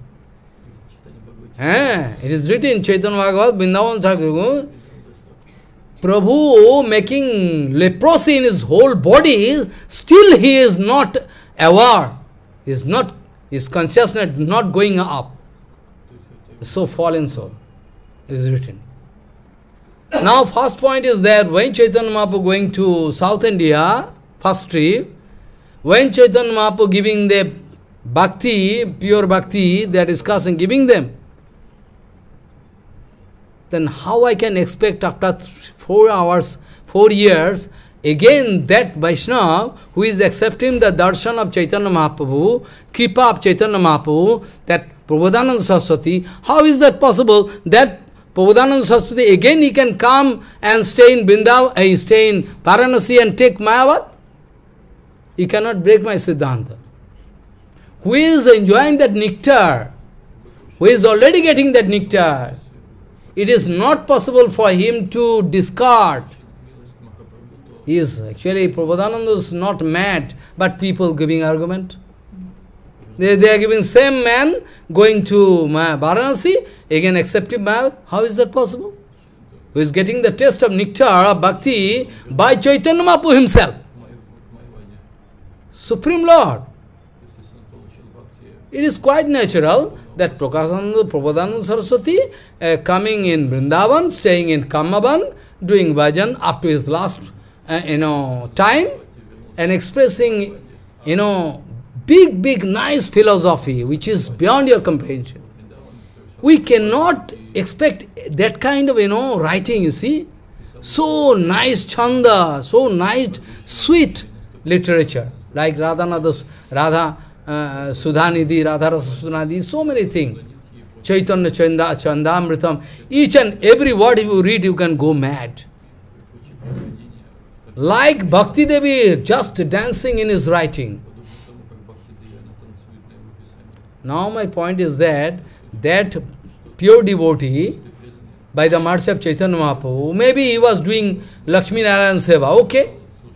Eh, it is written in Chaitanya Bhagavata, Vrindavan Thakur, Prabhu making leprosy in his whole body, still he is not aware. He is not, his consciousness not going up. So fallen soul. It is written. Now first point is that when Chaitanya Mahaprabhu going to South India, first trip, when Chaitanya Mahaprabhu giving the bhakti, pure bhakti, they are discussing, giving them, then how I can expect after four hours, four years, again that Vaishnava who is accepting the darshan of Chaitanya Mahaprabhu, kripa of Chaitanya Mahaprabhu, that Prabodhananda Saraswati, how is that possible that Prabodhananda Saraswati again he can come and stay in Vrindavan, uh, stay in Varanasi and take Mayavad? He cannot break my Siddhanta. Who is enjoying that nectar? Who is already getting that nectar? It is not possible for him to discard. He is actually, Prabodhananda is not mad, but people giving argument. They, they are giving same man going to Varanasi, again accepting Mayavad. How is that possible? Who is getting the taste of nectar of bhakti by Chaitanya Mahaprabhu himself. Supreme Lord. It is quite natural that Prakasananda, Prabodhananda Saraswati uh, coming in Vrindavan, staying in Kamaban, doing bhajan up to his last uh, you know, time, and expressing, you know, big, big, nice philosophy, which is beyond your comprehension. We cannot expect that kind of, you know, writing, you see. So nice chanda, so nice, sweet literature, like Radhanada, Radha, Uh, Sudhanidhi, Radharasa Sudhanidhi, so many things. Chaitanya Chanda, Chandamritam. Each and every word if you read, you can go mad. Like Bhakti Devi, just dancing in his writing. Now my point is that, that pure devotee, by the mercy of Chaitanya Mahaprabhu, maybe he was doing Lakshmi Narayan Seva, okay?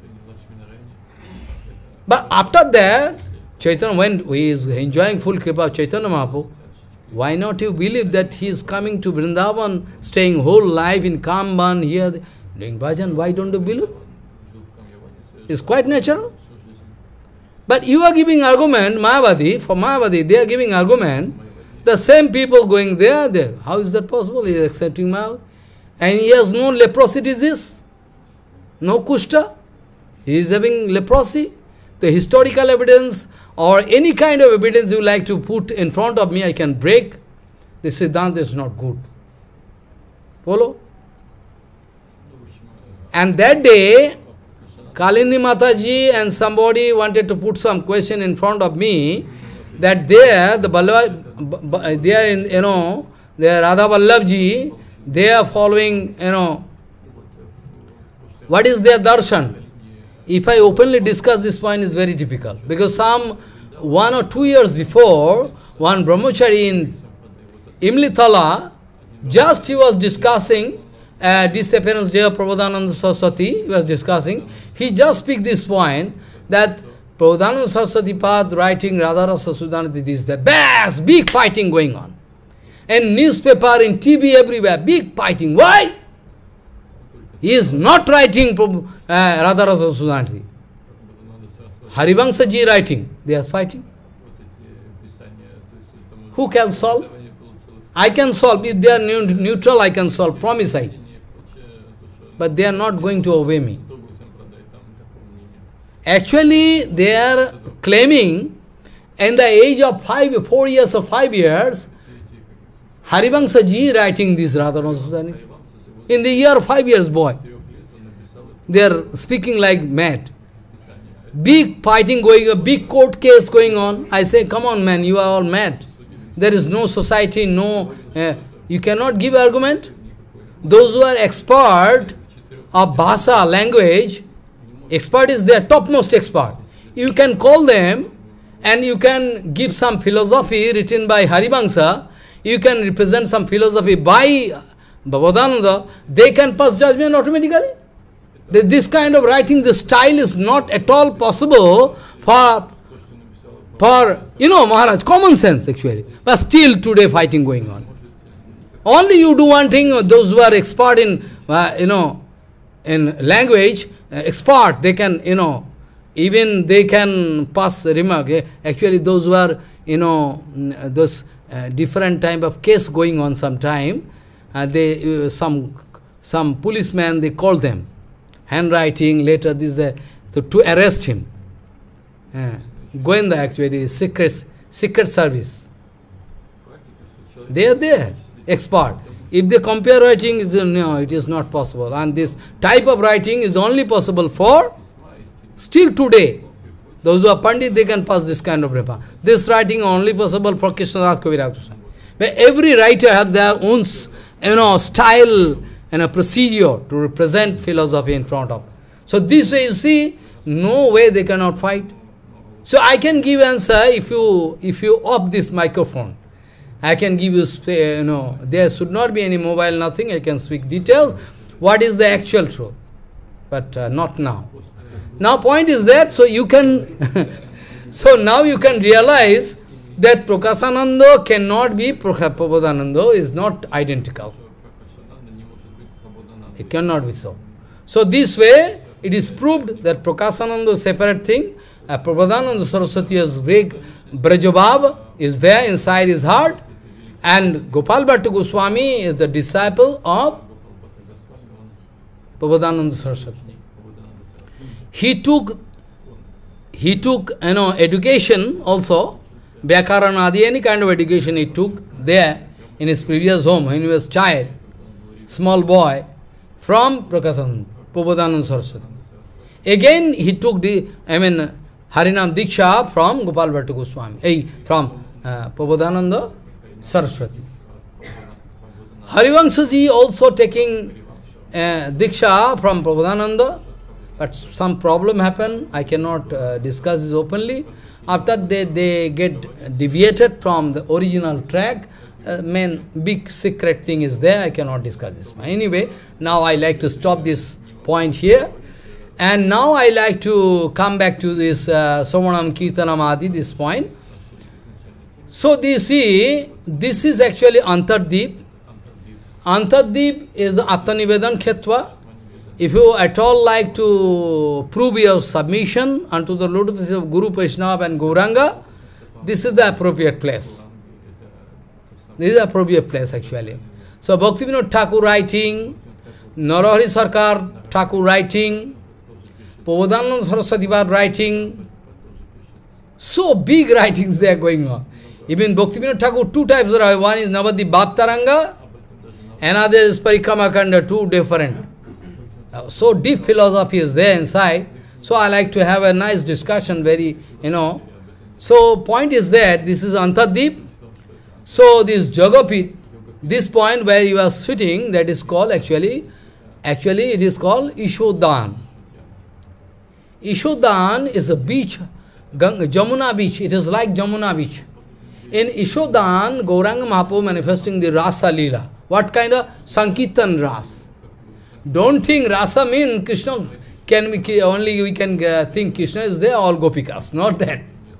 But after that, Chaitanya, when he is enjoying full kripa of Chaitanya Mahaprabhu, why not you believe that he is coming to Vrindavan, staying whole life in Kamban, here, doing bhajan? Why don't you believe? It's quite natural. But you are giving argument, Mayavadi, for Mayavadi, they are giving argument, the same people going there, there. How is that possible? He is accepting Mayavadi. And he has no leprosy disease, no kushta. He is having leprosy. The historical evidence or any kind of evidence you like to put in front of me, I can break. The Siddhanta is not good. Follow? And that day, Kalindi Mataji and somebody wanted to put some question in front of me, that there, the Ballabha, they are in, you know, they are Radha Vallabhji, they are following, you know, what is their darshan? If I openly discuss this point, is very difficult. Because some one or two years before, one brahmachari in Imlithala, just he was discussing uh, disappearance day of Prabodhananda Saraswati, he was discussing, he just speak this point, that Prabodhananda Saraswati Pad writing Radharasa Sudhanidhi, this is the best, big fighting going on. And newspaper, in T V, everywhere, big fighting. Why? He is not writing uh, Radharasa Sudhanidhi. Harivamsa ji writing, they are fighting. Who can solve? I can solve. If they are neutral, I can solve. Promise I. But they are not going to obey me. Actually, they are claiming in the age of five, four years or five years, Harivamsa ji writing this Radharasa. In the year five years boy, they are speaking like mad. Big fighting going, a big court case going on. I say, come on man, you are all mad. There is no society, no, uh, you cannot give argument. Those who are expert of Bhasa, language, expert is their topmost expert. You can call them and you can give some philosophy written by Harivamsa, you can represent some philosophy by Prabodhananda, they can pass judgment automatically. This kind of writing, this style is not at all possible for, for, you know, Maharaj, common sense actually. But still today fighting going on. Only you do one thing, those who are expert in, uh, you know, in language, uh, expert, they can, you know, even they can pass the remark. Eh? Actually those who are, you know, those uh, different type of case going on sometime, uh, they, uh, some, some policemen, they call them. Handwriting, later this, that, to, to arrest him. Uh, Goenda actually, secret, secret service. They are there, expert. If they compare writing, no, it is not possible. And this type of writing is only possible for, still today, those who are Pandit, they can pass this kind of repa. This writing only possible for Krishnadas Kaviraj Goswami. But every writer has their own, you know, style, and a procedure to represent philosophy in front of. So this way you see, no way they cannot fight. So I can give answer if you if you off this microphone. I can give you, you know, there should not be any mobile, nothing, I can speak details. What is the actual truth? But uh, not now. Now point is that, so you can, so now you can realize that Prakasananda cannot be Prabodhananda, is not identical. It cannot be so. So this way, it is proved that Prakasananda is separate thing, uh, Prabodhananda Saraswati's big Brajabhava is there inside his heart, and Gopal Bhatta Goswami is the disciple of Prabodhananda Saraswati. He took, he took, you know, education also, Vyakaran Adi, any kind of education he took there in his previous home when he was child, small boy, from Prakasananda, Prabodhananda Saraswati. Again, he took the, I mean, Harinam Diksha from Gopal Bhatta Goswami, eh, from uh, Prabodhananda Saraswati. Harivamsa ji also taking uh, Diksha from Prabodhananda, but some problem happened, I cannot uh, discuss this openly. After they, they get deviated from the original track, Uh, main big secret thing is there, I cannot discuss this. Anyway, now I like to stop this point here. And now I like to come back to this uh, Somanam Kirtanam Adi, this point. So you see, this is actually Antardip. Antardip is Atmanivedan Khetva. If you at all like to prove your submission unto the lotus of Guru Vaishnava and Gauranga, this is the appropriate place. This is the appropriate place actually. So Bhaktivinoda Thakur writing, Narahari Sarkar Thakur writing, Prabodhananda Saraswati Bhatt writing, so big writings they are going on. Even Bhaktivinoda Thakur, two types of writing. One is Navadip Bhaptaranga, another is Parikamakanda, two different. Uh, so deep philosophy is there inside. So I like to have a nice discussion, very, you know. So point is that this is Antardip. So this Jagapit, this point where you are sitting, that is called actually, actually it is called Ishodan. Ishodan is a beach, Jamuna beach, it is like Jamuna beach. In Ishodan, Gauranga Mahaprabhu manifesting the Rasa Leela. What kind of Sankirtan Ras? Don't think Rasa mean Krishna, can we, only we can uh, think Krishna is there, all Gopikas, not that.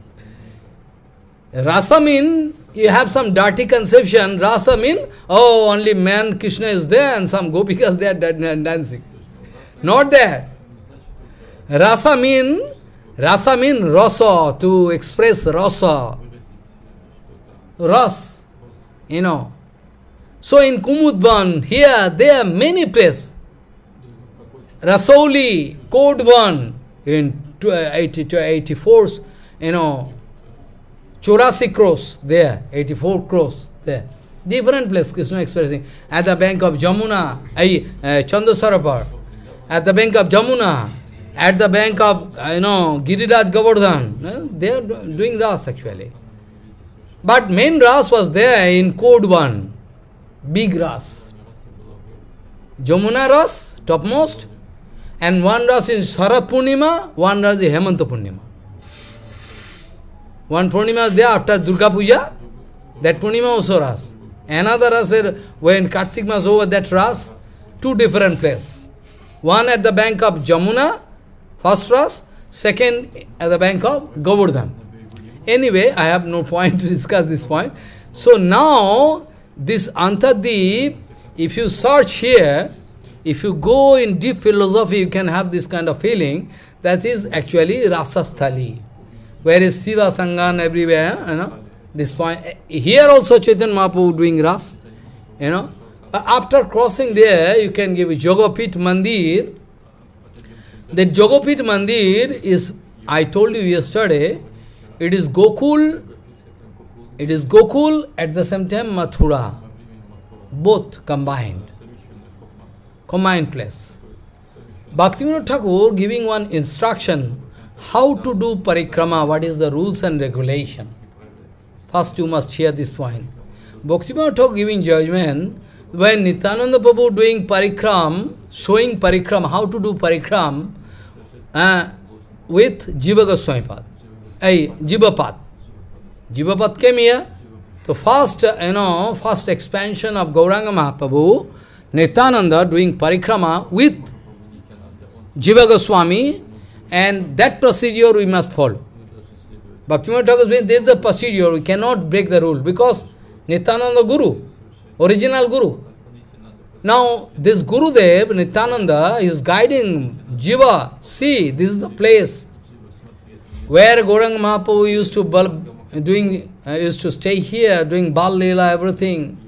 Rasa mean, you have some dirty conception, Rasa mean, oh, only man, Krishna is there and some Gopikas there dancing. Not that. Rasa mean, Rasa mean rasa, to express rasa. Ras, you know. So in Kumudban, here, there are many places. Rasauli, Code one, in eighty-four, you know, Chorasi crores there, eighty-four crores there. Different place, Krishna expressing. At the bank of Jamuna, uh, Chandasaropar, at the bank of Jamuna, at the bank of, uh, you know, Giriraj Govardhan, uh, they are doing ras actually. But main ras was there in Code one, big ras. Jamuna ras, topmost, and one ras in Sarat Purnima, one ras in Hemanta Purnima. One Purnima is there after Durga Puja, that Purnima also ras. Another ras, when Kartik was over that ras, two different places. One at the bank of Jamuna, first ras, second at the bank of Govardhan. Anyway, I have no point to discuss this point. So now, this Antardeep, if you search here, if you go in deep philosophy, you can have this kind of feeling, that is actually Rasasthali. Where is Siva Sangan everywhere, you know, this point. Here also Chaitanya Mahaprabhu doing Ras, you know. After crossing there, you can give Jogapit Mandir. The Jogapit Mandir is, I told you yesterday, it is Gokul, it is Gokul at the same time Mathura, both combined, combined place. Bhaktivinoda Thakur giving one instruction, how to do parikrama, what is the rules and regulation. First you must hear this point. Bhaktivinoda Thakur giving judgment, when Nityananda Prabhu doing parikram, showing parikram, how to do parikram, uh, with Jiva Goswami Pad, ay, Jiva Pad. Jiva Pad came here. So first, you know, first expansion of Gauranga Mahaprabhu, Nityananda doing parikrama with Jiva Goswami, and that procedure we must follow. Bhaktivinoda Thakur says, there is a procedure, we cannot break the rule, because Nityananda Guru, original Guru. Now, this Gurudev, Nityananda, is guiding Jiva. See, this is the place where Gauranga Mahaprabhu used to doing, uh, used to stay here, doing Bal Leela, everything.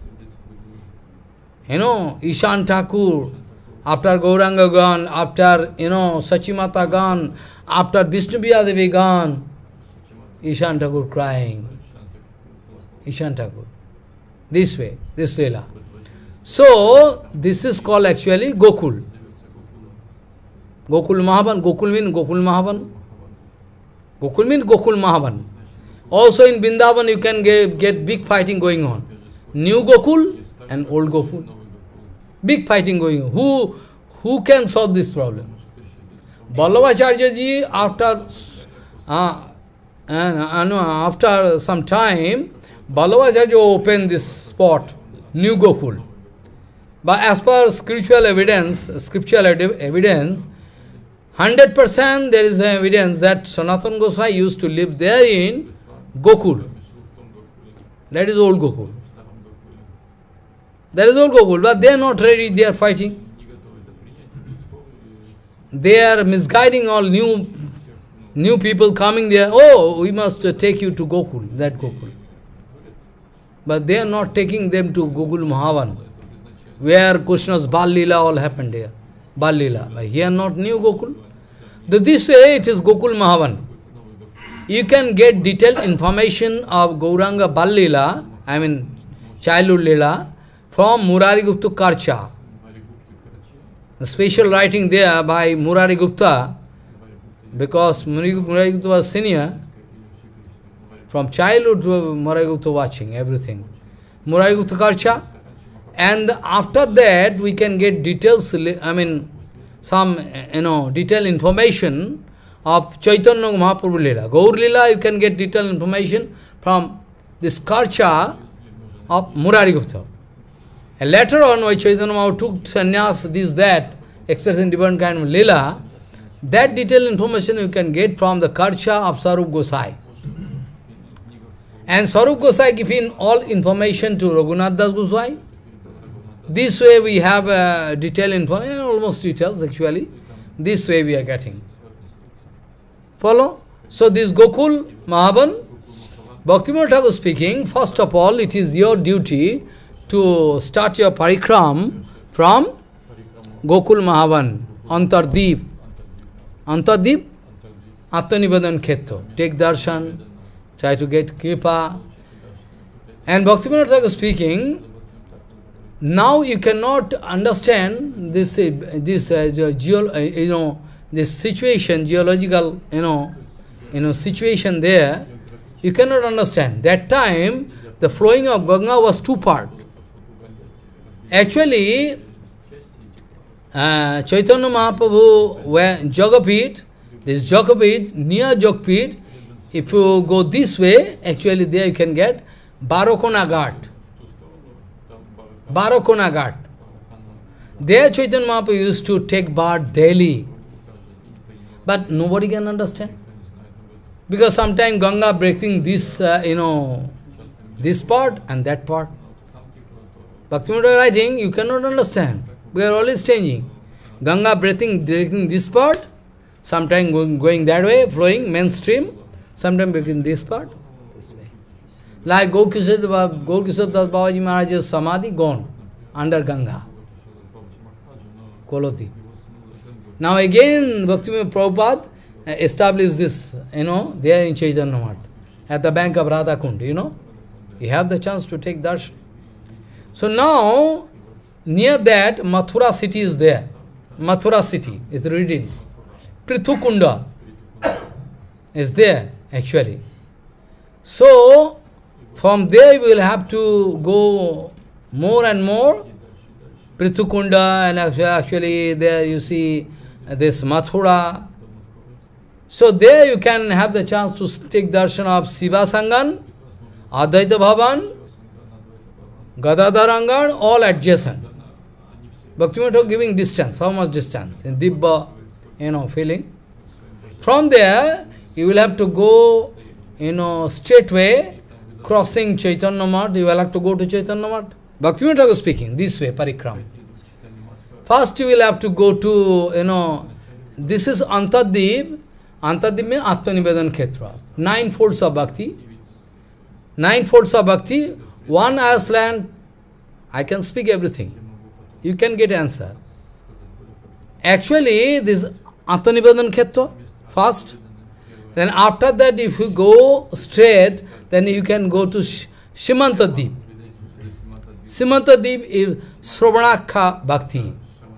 You know, Ishan Thakur, after Gauranga gone, after, you know, Sachimata gone, after Vishnupriya Devi gone, Ishan Thakur crying. Ishan Thakur. This way, this Leela. So, this is called actually Gokul. Gokul Mahavan. Gokul means Gokul Mahavan. Gokul means Gokul Mahavan. Also in Vrindavan you can get, get big fighting going on. New Gokul and old Gokul. Big fighting going on. Who, who can solve this problem? Vallabhacharya ji, after, uh, and, uh, after some time, Vallabhacharya opened this spot, New Gokul. But as per spiritual evidence, scriptural evidence, one hundred percent there is evidence that Sanatana Goswami used to live there in Gokul. That is old Gokul. That is old Gokul, but they are not ready, they are fighting. They are misguiding all new, new people coming there. Oh, we must take you to Gokul, that Gokul. But they are not taking them to Gokul Mahavan, where Krishna's Bal Leela all happened here. Bal Leela. But here not new Gokul. This way it is Gokul Mahavan. You can get detailed information of Gauranga Bal Leela, I mean childhood Leela, from Murari Gupta Karcha. The special writing there by Murari Gupta, because Murari Gupta was senior, from childhood to Murari Gupta watching everything. Murari Gupta Karcha. And after that, we can get details, I mean, some, you know, detailed information of Chaitanya Mahaprabhu Leela. Gaur Leela, you can get detailed information from this Karcha of Murari Gupta. And later on, when Chaitanya Mahaprabhu took sannyas, this, that, expressing different kind of Leela, that detailed information you can get from the Karcha of Sarup Gosai. And Sarup Gosai giving all information to Raghunath Das Goswami. This way we have uh, detailed information, almost details actually. This way we are getting. Follow? So this Gokul Mahavan, Bhaktivinoda Thakur speaking, first of all, it is your duty to start your parikram from Gokul Mahavan, Antardeep. Antardeep, Atmanivedan Khetra. Take darshan, try to get kripa. And Bhaktivinoda Thakur speaking, now you cannot understand this, uh, this uh, geo, uh, you know, this situation, geological, you know, you know, situation there. You cannot understand. That time, the flowing of Ganga was two part. Actually, uh, Chaitanya Mahaprabhu, where Jagapit, this Jagapit, near Jagapit, if you go this way, actually there you can get Barakona Ghat. Barakona Ghat. There Chaitanya Mahaprabhu used to take bath daily. But nobody can understand. Because sometimes Ganga breaking this, uh, you know, this part and that part. Bhaktivinoda writing, you cannot understand. We are always changing. Ganga breathing, breaking this part, sometimes going, going that way, flowing, mainstream, sometimes breaking this part, this way. Like Gaurkishore Das Babaji Maharaj's Samadhi gone under Ganga. Koloti. Now again, Bhaktivinoda Prabhupada established this, you know, there in Chaitanya Math, at the bank of Radha Kund, you know. You have the chance to take darshan. So now, near that, Mathura city is there. Mathura city is written. Prithukunda is there, actually. So, from there we will have to go more and more. Prithukunda, and actually there you see this Mathura. So there you can have the chance to take darshan of Siva Sangan, Advaita Bhavan, Gadadhar Angan, all adjacent. Bhaktivinoda giving distance, how much distance? In Dibba, you know, feeling. From there, you will have to go, you know, straight way, crossing Chaitanya Math, you will have to go to Chaitanya Math. Bhaktivinoda was speaking, this way, parikram. First you will have to go to, you know, this is Antardip. Antardip means Atmanivedan Khetra. Nine folds of bhakti. Nine folds of bhakti. One Iceland, I can speak everything. You can get answer. Actually, this Atmanivedan Khetra, first. Then after that, if you go straight, then you can go to Simantadip. Simantadip is Sravanakha Bhakti.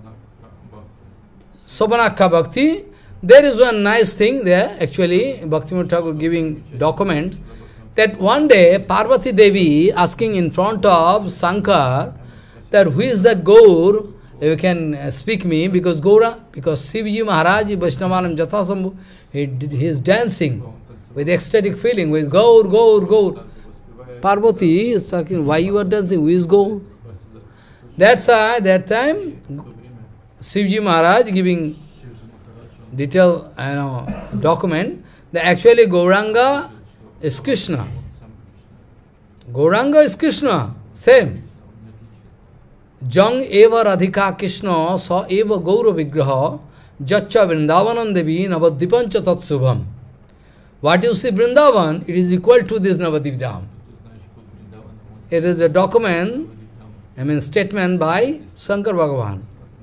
Sravanakha Bhakti. There is one nice thing there, actually, Bhaktivinoda Thakur giving documents, that one day Parvati Devi asking in front of Shankar that who is that Gaur, you can uh, speak me, because Gaura, because Sivji Maharaj, Vaishnavanam Jathasambhu, he, he is dancing with ecstatic feeling, with Gaur, Gaur, Gaur. Parvati is talking, why you are dancing, who is Gaur? That's why, that time, Sivji Maharaj giving detailed, you know, document, that actually Gauranga is Krishna. Gauranga is Krishna, same. Jang eva radhika Krishna sa eva gaura vigraha jacha vrindavanam devi navadipancha tat subham. What you see Vrindavan, it is equal to this Navadip Dham. It is a document, I mean statement by Shankar Bhagavan.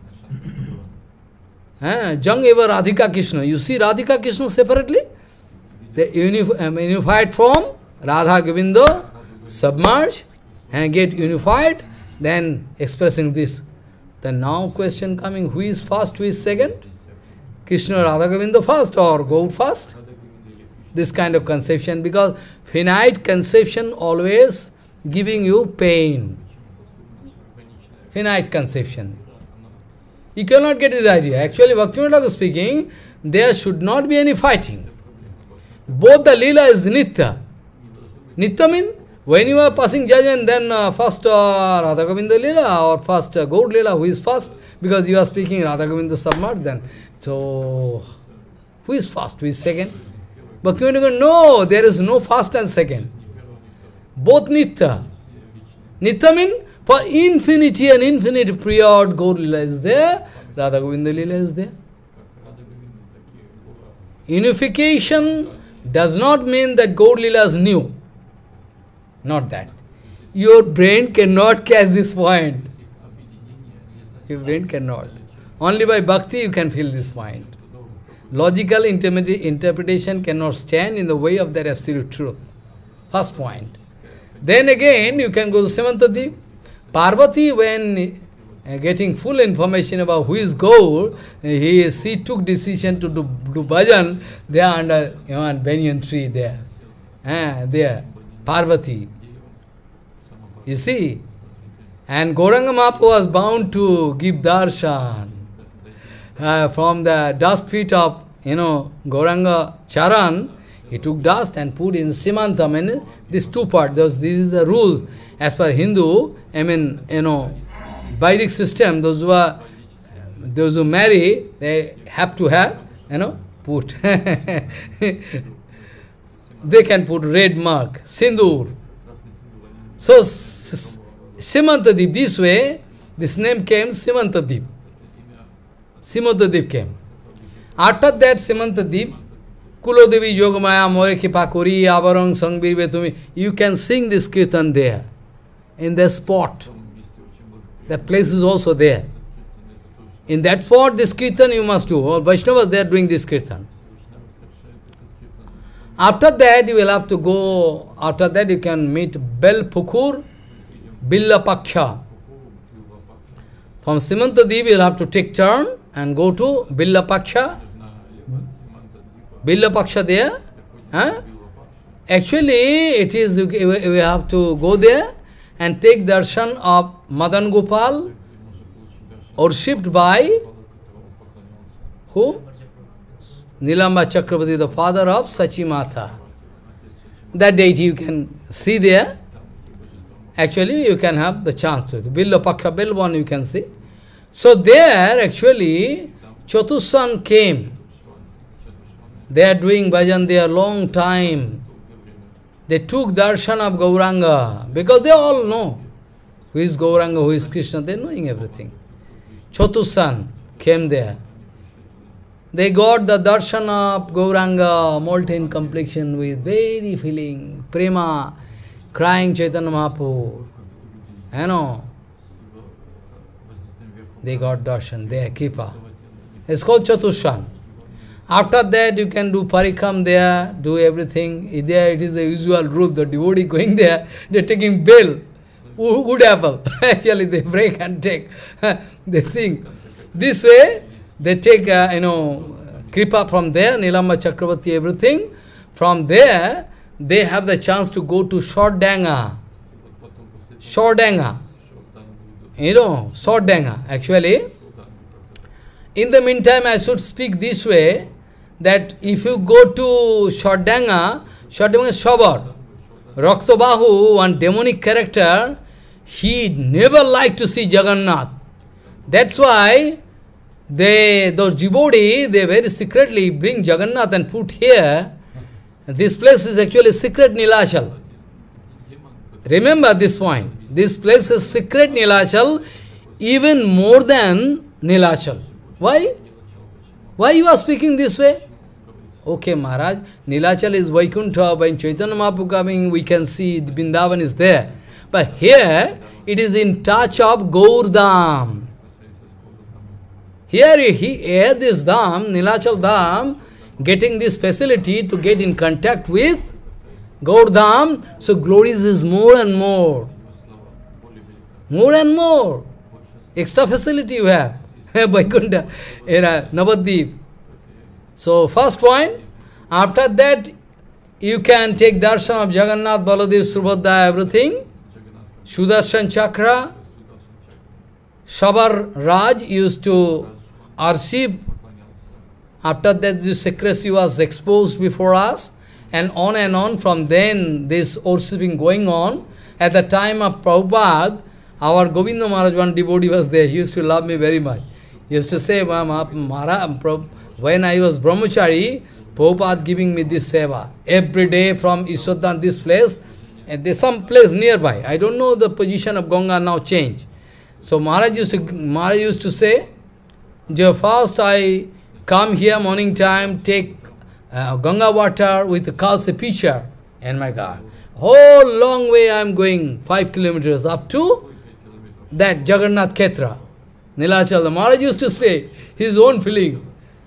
Eh? Jang eva Radhika Krishna. You see Radhika Krishna separately? The unif um, unified form, Radha Govinda, submerge and get unified, then expressing this. Then now question coming, who is first, who is second? Krishna Radha Govinda first or Gaur first? This kind of conception, because finite conception always giving you pain. Finite conception. You cannot get this idea. Actually, Bhaktivinoda Thakur speaking, there should not be any fighting. Both the Leela is Nitya. Nitya means, when you are passing judgment, then uh, first uh, Radha Govinda Leela or first uh, Gaur Leela, who is first? Because you are speaking Radha Govinda submerged then. So, who is first, who is second? Bhaktivinoda Thakur, no, there is no first and second. Both Nitya. Nitya means, for infinity and infinite period, Gaur Leela is there, Radha Govinda Leela is there. Unification does not mean that Gaur Leela is new. Not that. Your brain cannot catch this point. Your brain cannot. Only by bhakti you can feel this point. Logical interpretation cannot stand in the way of that absolute truth. First point. Then again, you can go to Simantadip. Parvati, when uh, getting full information about who is Gaur, he, she took decision to do, do bhajan there under you know, banyan tree there. Ah, there, Parvati. You see? And Gauranga Mahaprabhu was bound to give darshan. Uh, from the dust feet of, you know, Gauranga Charan, he took dust and put in Simantam, and these two parts, those, this is the rule as per Hindu, I mean, you know, Vedic system, those who are, those who marry, they have to have, you know, put, they can put red mark, Sindur. So, Simantadip, this way, this name came Simantadip. Simantadip came. After that Simantadip, Kulodevi Yogamaya More Kipakuri Avarang Sangbir Vetumi, you can sing this kirtan there, in the spot. That place is also there. In that spot, this kirtan you must do. All Vaishnavas, they are doing this kirtan. After that, you will have to go, after that you can meet Bel Pukur, Billa Paksha. From Simantadip, you will have to take turn and go to Billa Paksha. Billa Paksha there. Huh? Actually, it is, we have to go there and take darshan of Madan Gopal, worshipped by who? Nilamba Chakravarti, the father of Sachimata. That deity you can see there. Actually, you can have the chance to it. Billa Paksha, Bell one you can see. So there, actually, Chatussan came. They are doing bhajan there long time. They took darshan of Gauranga, because they all know who is Gauranga, who is Krishna, they are knowing everything. Chatussan came there. They got the darshan of Gauranga, molten complexion with very feeling, prema, crying Chaitanya Mahaprabhu. You know, they got darshan, they are kripa. It's called Chatushan. After that, you can do parikram there, do everything. There it is the usual rule, the devotee going there, they are taking bell, wood apple. Actually, they break and take. They think. This way, they take, uh, you know, kripa from there, Nilamba Chakravarti, everything. From there, they have the chance to go to Shordanga. Shordanga. You know, Shordanga, actually. In the meantime, I should speak this way, that if you go to Shordanga, Shordanga is Shabar. Raktabahu, one demonic character, he never liked to see Jagannath. That's why they, those devotees, they very secretly bring Jagannath and put here. This place is actually secret Nilachal. Remember this point. This place is secret Nilachal, even more than Nilachal. Why? Why you are speaking this way? Okay, Maharaj, Nilachal is Vaikuntha, when Chaitanya Mahaprabhu coming, we can see Vrindavan is there. But here, it is in touch of Gaurdham. Here, he, here this Dham, Nilachal Dham, getting this facility to get in contact with Gaurdham, so glories is more and more. More and more. Extra facility you have. Vaikuntha, Navadvip. So, first point, after that, you can take darshan of Jagannath, Baladev, Subhadra, everything. Sudarshan Chakra, Shabar Raj used to worship. After that, this secrecy was exposed before us, and on and on. From then, this worshipping going on. At the time of Prabhupada, our Govinda Maharaj, one devotee was there. He used to love me very much. He used to say, Maharaj, when I was brahmachari, Prabhupada giving me this seva. Every day from Iswadan, this place, and there's some place nearby. I don't know the position of Ganga now changed. So Maharaj used to, Maharaj used to say, first I come here morning time, take uh, Ganga water with a kalsa pitcher, and my God, whole long way I am going, five kilometers up to that Jagannath Khetra. Nilachal, the Maharaj used to say his own feeling.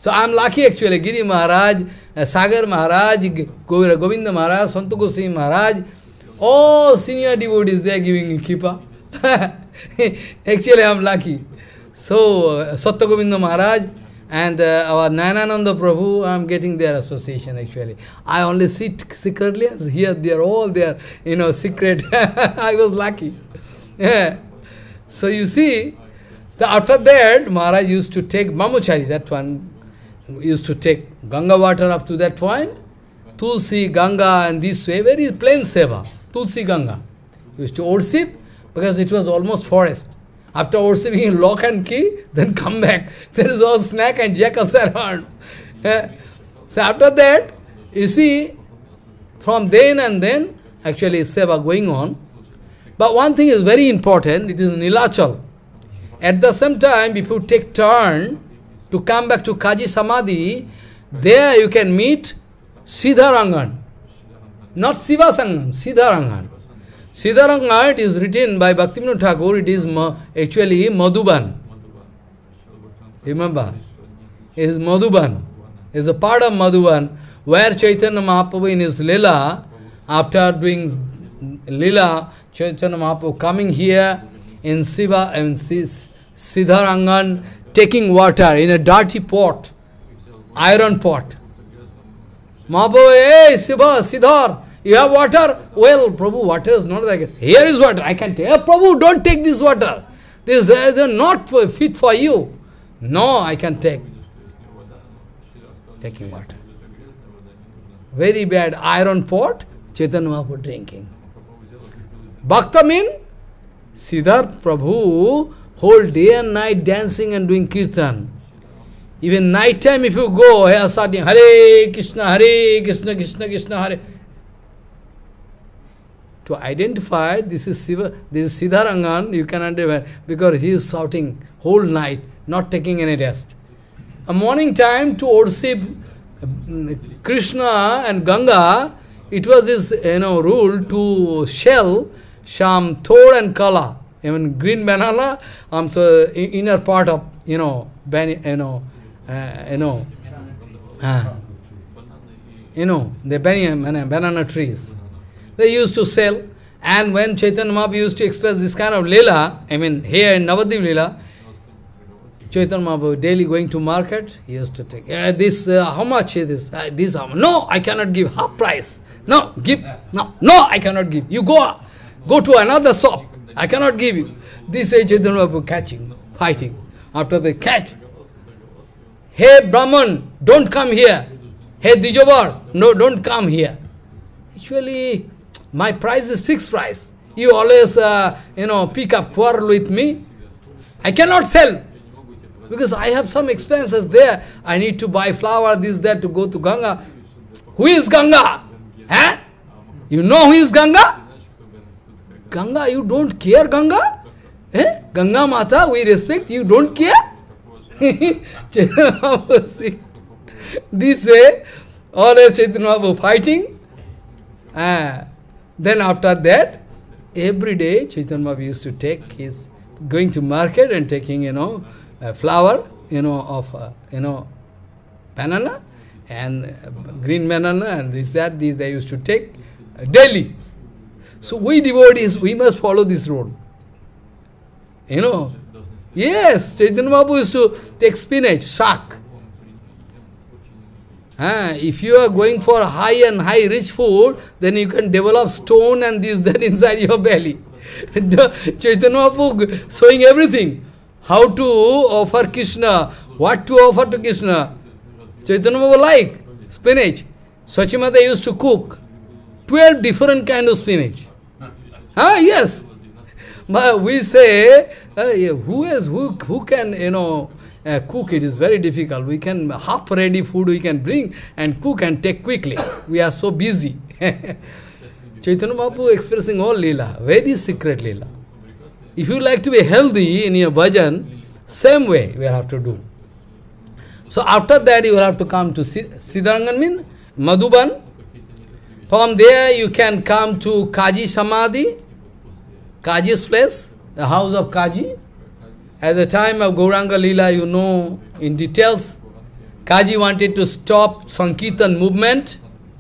So I am lucky actually, Giri Maharaj, uh, Sagar Maharaj, Govira Govinda Maharaj, Santu Goswami Maharaj, all senior devotees, they are giving me Kripa. Actually I am lucky. So, uh, Satya Govinda Maharaj and uh, our Nayanananda Prabhu, I am getting their association actually. I only sit secretly, here they are all there, you know, secret. I was lucky. Yeah. So you see, the, after that, Maharaj used to take Brahmachari, that one, used to take Ganga water up to that point, Tulsi, Ganga, and this way, very plain seva, Tulsi, Ganga. Used to worship, because it was almost forest. After worshipping lock and key, then come back. There is all snack and jackals around. Yeah. So after that, you see, from then and then, actually seva going on. But one thing is very important, it is Nilachal. At the same time, if you take turn to come back to Kaji Samadhi, there you can meet Siddharangan. Not Siva Sangan, Siddharangan. Siddharangan, it is written by Bhaktivinoda Thakur, it is ma actually Madhuban. Remember? It is Madhuban. It is a part of Madhuban, where Chaitanya Mahaprabhu in his Lila, after doing Lila, Chaitanya Mahaprabhu coming here in Siva and Siddharangan, taking water in a dirty pot, iron pot. Mahaprabhu, hey, Siva, Siddhar, you have water? Well, Prabhu, water is not like it. Here is water, I can take. Hey, Prabhu, don't take this water. This is uh, not fit for you. No, I can take. Taking water. Very bad iron pot, Chaitanya Mahaprabhu drinking. Bhakta mean Siddhar Prabhu whole day and night dancing and doing kirtan. Even night time if you go, here starting Hare Krishna, Hare Krishna, Krishna Krishna, Hare. To identify this is Siva, this is Siddharangan, you can understand, because he is shouting whole night, not taking any rest. A morning time to worship Krishna and Ganga, it was his you know rule to shell some thor and kala, even green banana, um, so inner part of you know ban, you know uh, you know uh, you know the banana, banana trees. They used to sell, and when Chaitanya Mahaprabhu used to express this kind of lila, I mean here in Navadvip lila, Chaitanya Mahaprabhu daily going to market, he used to take, uh, this, uh, how much is this? Uh, this how much? No, I cannot give half price. No, give, no, no, I cannot give. You go, go to another shop. I cannot give you. This way Chaitanya Mahaprabhu catching, fighting. After they catch, hey Brahman, don't come here. Hey Dijobar, no, don't come here. Actually, my price is fixed price. You always, uh, you know, pick up quarrel with me. I cannot sell. Because I have some expenses there. I need to buy flour, this, that, to go to Ganga. Who is Ganga? Huh? You know who is Ganga? Ganga, you don't care, Ganga? Eh? Ganga Mata, we respect, you don't care? This way, always Chaitanya Mahaprabhu fighting. Ah. Then after that, every day Chaitanya Mahaprabhu used to take his, going to market and taking, you know, uh, flour, you know, of, uh, you know, banana, and uh, green banana, and this, that, these they used to take uh, daily. So we devotees, we must follow this road. You know, yes, Chaitanya Mahaprabhu used to take spinach, shak. Ah, if you are going for high and high rich food, then you can develop stone and this, that inside your belly. Chaitanya Mahaprabhu showing everything. How to offer Krishna, what to offer to Krishna. Chaitanya Mahaprabhu like spinach. Sachimata used to cook twelve different kind of spinach. Ah, yes. But we say, uh, who is who who can, you know, Uh, cook, it is very difficult. We can, half ready food we can bring and cook and take quickly. We are so busy. Chaitanya Mahaprabhu expressing all lila, very secret lila. If you like to be healthy in your bhajan, same way we have to do. So after that you will have to come to Siddharangan, mean Madhuban. From there you can come to Kaji Samadhi, Kaji's place, the house of Kaji. At the time of Gauranga Lila, you know in details, Kaji wanted to stop Sankirtan movement.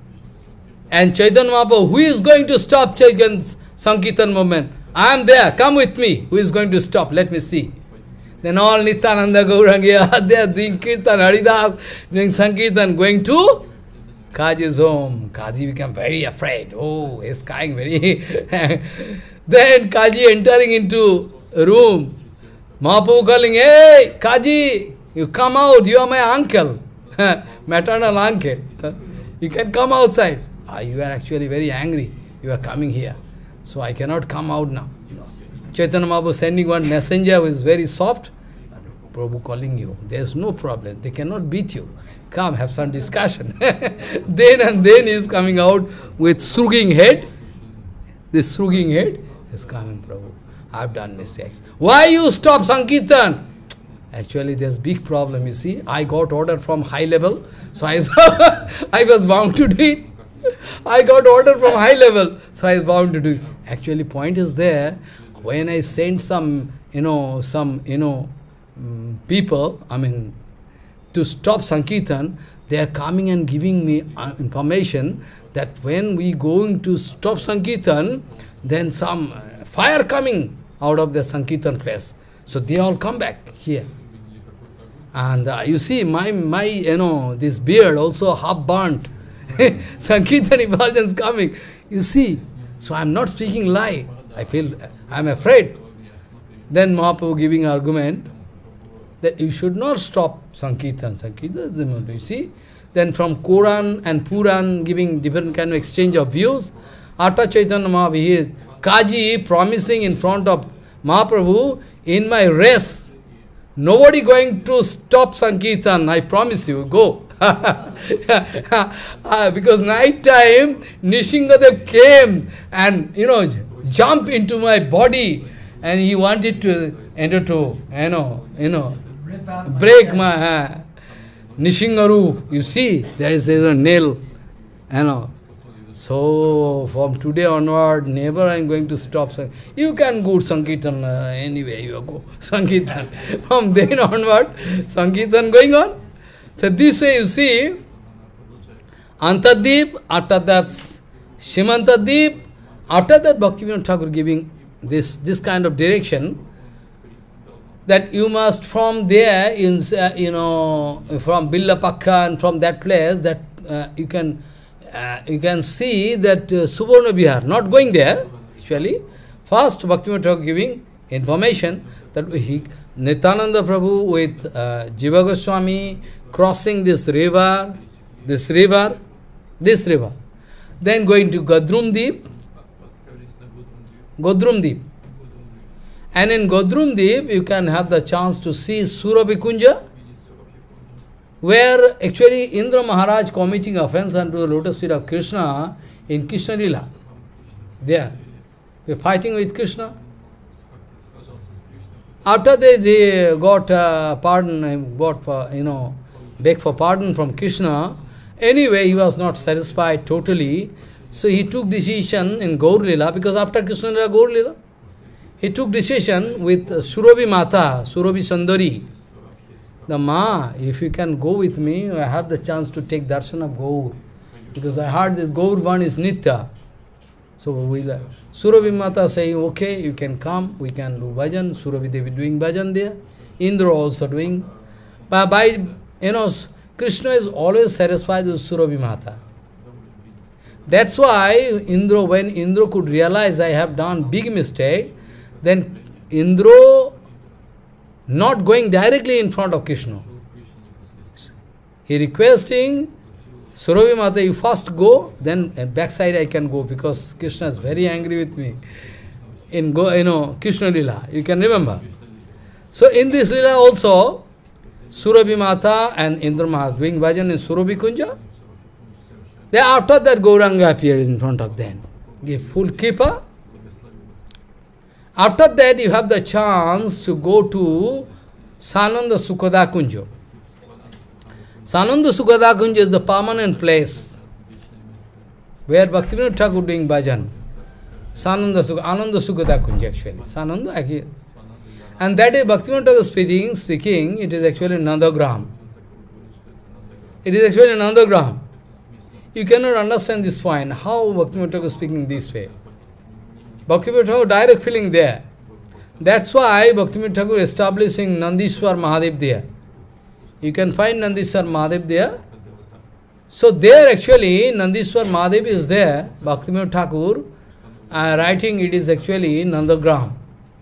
And Chaitanya Mahaprabhu, who is going to stop Chaitanya Sankirtan movement? I am there, come with me. Who is going to stop? Let me see. Then all Nityananda Gauranga, they are doing Kirtan, Haridas, doing Sankirtan, going to Kaji's home. Kaji became very afraid. Oh, he's crying very. Then Kaji entering into a room. Mahaprabhu calling, hey, Kaji, you come out, you are my uncle, maternal uncle. You can come outside. Ah, you are actually very angry. You are coming here. So I cannot come out now. No. Chaitanya Mahaprabhu sending one messenger who is very soft. Prabhu calling you. There is no problem. They cannot beat you. Come, have some discussion. Then and then he is coming out with shrugging head. This shrugging head is coming, Prabhu. I have done mistake. Why you stop Sankirtan? Actually, there's big problem, you see. I got order from high level, so I, I was bound to do it. I got order from high level, so I was bound to do it. Actually, point is there, when I sent some, you know, some, you know, um, people, I mean, to stop Sankirtan, they are coming and giving me uh, information that when we going to stop Sankirtan, then some uh, fire coming out of the Sankirtan place. So they all come back here. And uh, you see, my, my, you know, this beard also half burnt. Sankirtan effulgence coming. You see, so I am not speaking lie. I feel, I am afraid. Then Mahaprabhu giving argument that you should not stop Sankirtan. Sankirtan is the moment, you see. Then from Quran and Puran giving different kind of exchange of views. After Chaitanya Mahaprabhu, Kaji promising in front of Mahaprabhu, in my race, nobody going to stop Sankirtan, I promise you, go. uh, because night time, Nishingadev came and, you know, jump into my body and he wanted to enter to, you know, you know, break my uh, Nishingaru. You see, there is a nail, you know. So, from today onward, never I am going to stop. You can go Sankirtan uh, anyway, you go Sankirtan. From then onward, Sankirtan going on. So, this way you see, Antadip, after that Shimantadip, after that Bhaktivinoda Thakur giving this, this kind of direction, that you must from there, in, uh, you know, from Billapakka and from that place, that uh, you can Uh, you can see that uh, Suvarna Vihar, not going there, actually. First, Bhaktivinoda Thakur giving information that he, Nityananda Prabhu with uh, Jiva Goswami crossing this river, this river, this river. Then going to Gadrum Deep, Godrum Deep. And in Godrum Deep, you can have the chance to see Surabhi Kunja, where actually Indra Maharaj committing offense unto the lotus feet of Krishna in Krishna Lila. There. We are fighting with Krishna. After they, they got uh, pardon, got for, you know, beg for pardon from Krishna, anyway he was not satisfied totally. So he took decision in Gaur Lila, because after Krishna Lila, Gaur Lila, he took decision with Surabhi Mata, Surabhi Sundari. The Ma, if you can go with me, I have the chance to take darshan of Gaur. Because I heard this Gaur one is Nitya. So we'll, uh, Surabhi Mata saying, okay, you can come, we can do bhajan. Surabhi Devi doing bhajan there. Indra also doing. But by, you know, Krishna is always satisfied with Surabhi Mata. That's why Indra, when Indra could realize I have done big mistake, then Indra not going directly in front of Krishna. He requesting, Surabhi Mata, you first go, then at backside I can go, because Krishna is very angry with me. In go, you know, Krishna Lila, you can remember. So in this Lila also, Surabhi Mata and Indra Maharaj doing bhajan in Surabhi Kunja. Then after that Gauranga appears in front of them. Give full kippa. After that, you have the chance to go to Sananda Sukhada Kunja. Sananda Sukhada Kunja is the permanent place where Bhaktivinoda Thakur doing bhajan. Sananda Sukhada, Ananda Sukhada Kunja actually. Sananda actually. And that is Bhaktivinoda Thakur speaking, speaking, it is actually Nandagram. It is actually Nandagram. You cannot understand this point. How Bhaktivinoda Thakur is speaking this way? Bhaktivinoda Thakur direct feeling there. That's why Bhaktivinoda Thakur establishing Nandishwar Mahadev there. You can find Nandishwar Mahadev there. So there actually Nandishwar Mahadev is there. Bhaktivinoda Thakur uh, writing it is actually Nandagram.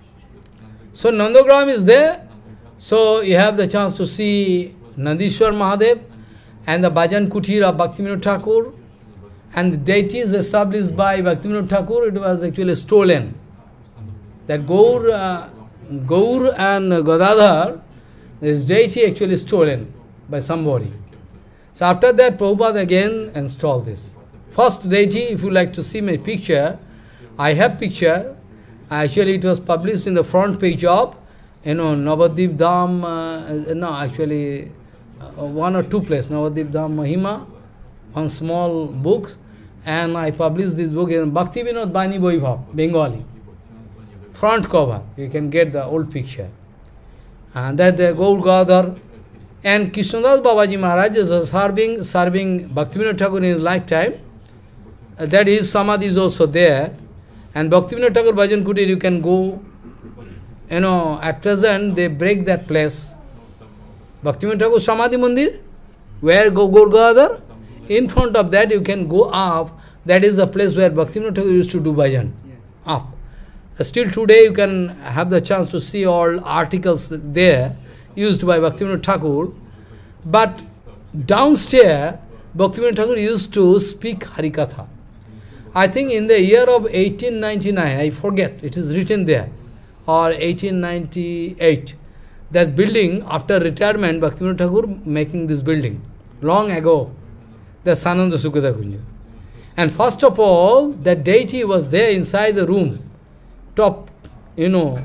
So Nandagram is there. So you have the chance to see Nandishwar Mahadev and the Bhajan Kutir of Bhaktivinoda Thakur, and the deities established by Bhaktivinoda Thakur, it was actually stolen. That Gaur, uh, Gaur and Gadadhar, this deity actually stolen by somebody. So after that, Prabhupada again installed this. First deity, if you like to see my picture, I have picture. Actually, it was published in the front page of, you know, Navadip Dham, uh, no, actually, uh, one or two places, Navadip Dham Mahima, one small book, and I published this book in Bhakti Vinod Bani Vaibhav, Bengali. Front cover, you can get the old picture. And that the Gaur Gadar and Krishnadas Babaji Maharaj is serving, serving Bhaktivinoda Thakur in his lifetime. Uh, that his samadhi is also there. And Bhaktivinoda Thakur Bhajan Kutir, you can go. You know, at present they break that place. Bhaktivinoda Thakur Samadhi Mandir, where Gaur Gadar, in front of that you can go up. That is the place where Bhaktivinoda Thakur used to do bhajan. Up. Still today you can have the chance to see all articles there used by Bhaktivinoda Thakur. But downstairs, Bhaktivinoda Thakur used to speak Harikatha. I think in the year of eighteen ninety-nine, I forget, it is written there, or eighteen ninety-eight, that building, after retirement, Bhaktivinoda Thakur making this building, long ago, the Sananda Sukada Kunja. And first of all, that deity was there inside the room, top, you know,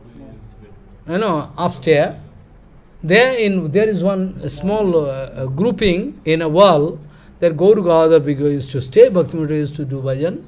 you know, upstairs. There in there is one small uh, grouping in a wall that Gaur Gadadhar used to stay. Bhaktivinoda used to do bhajan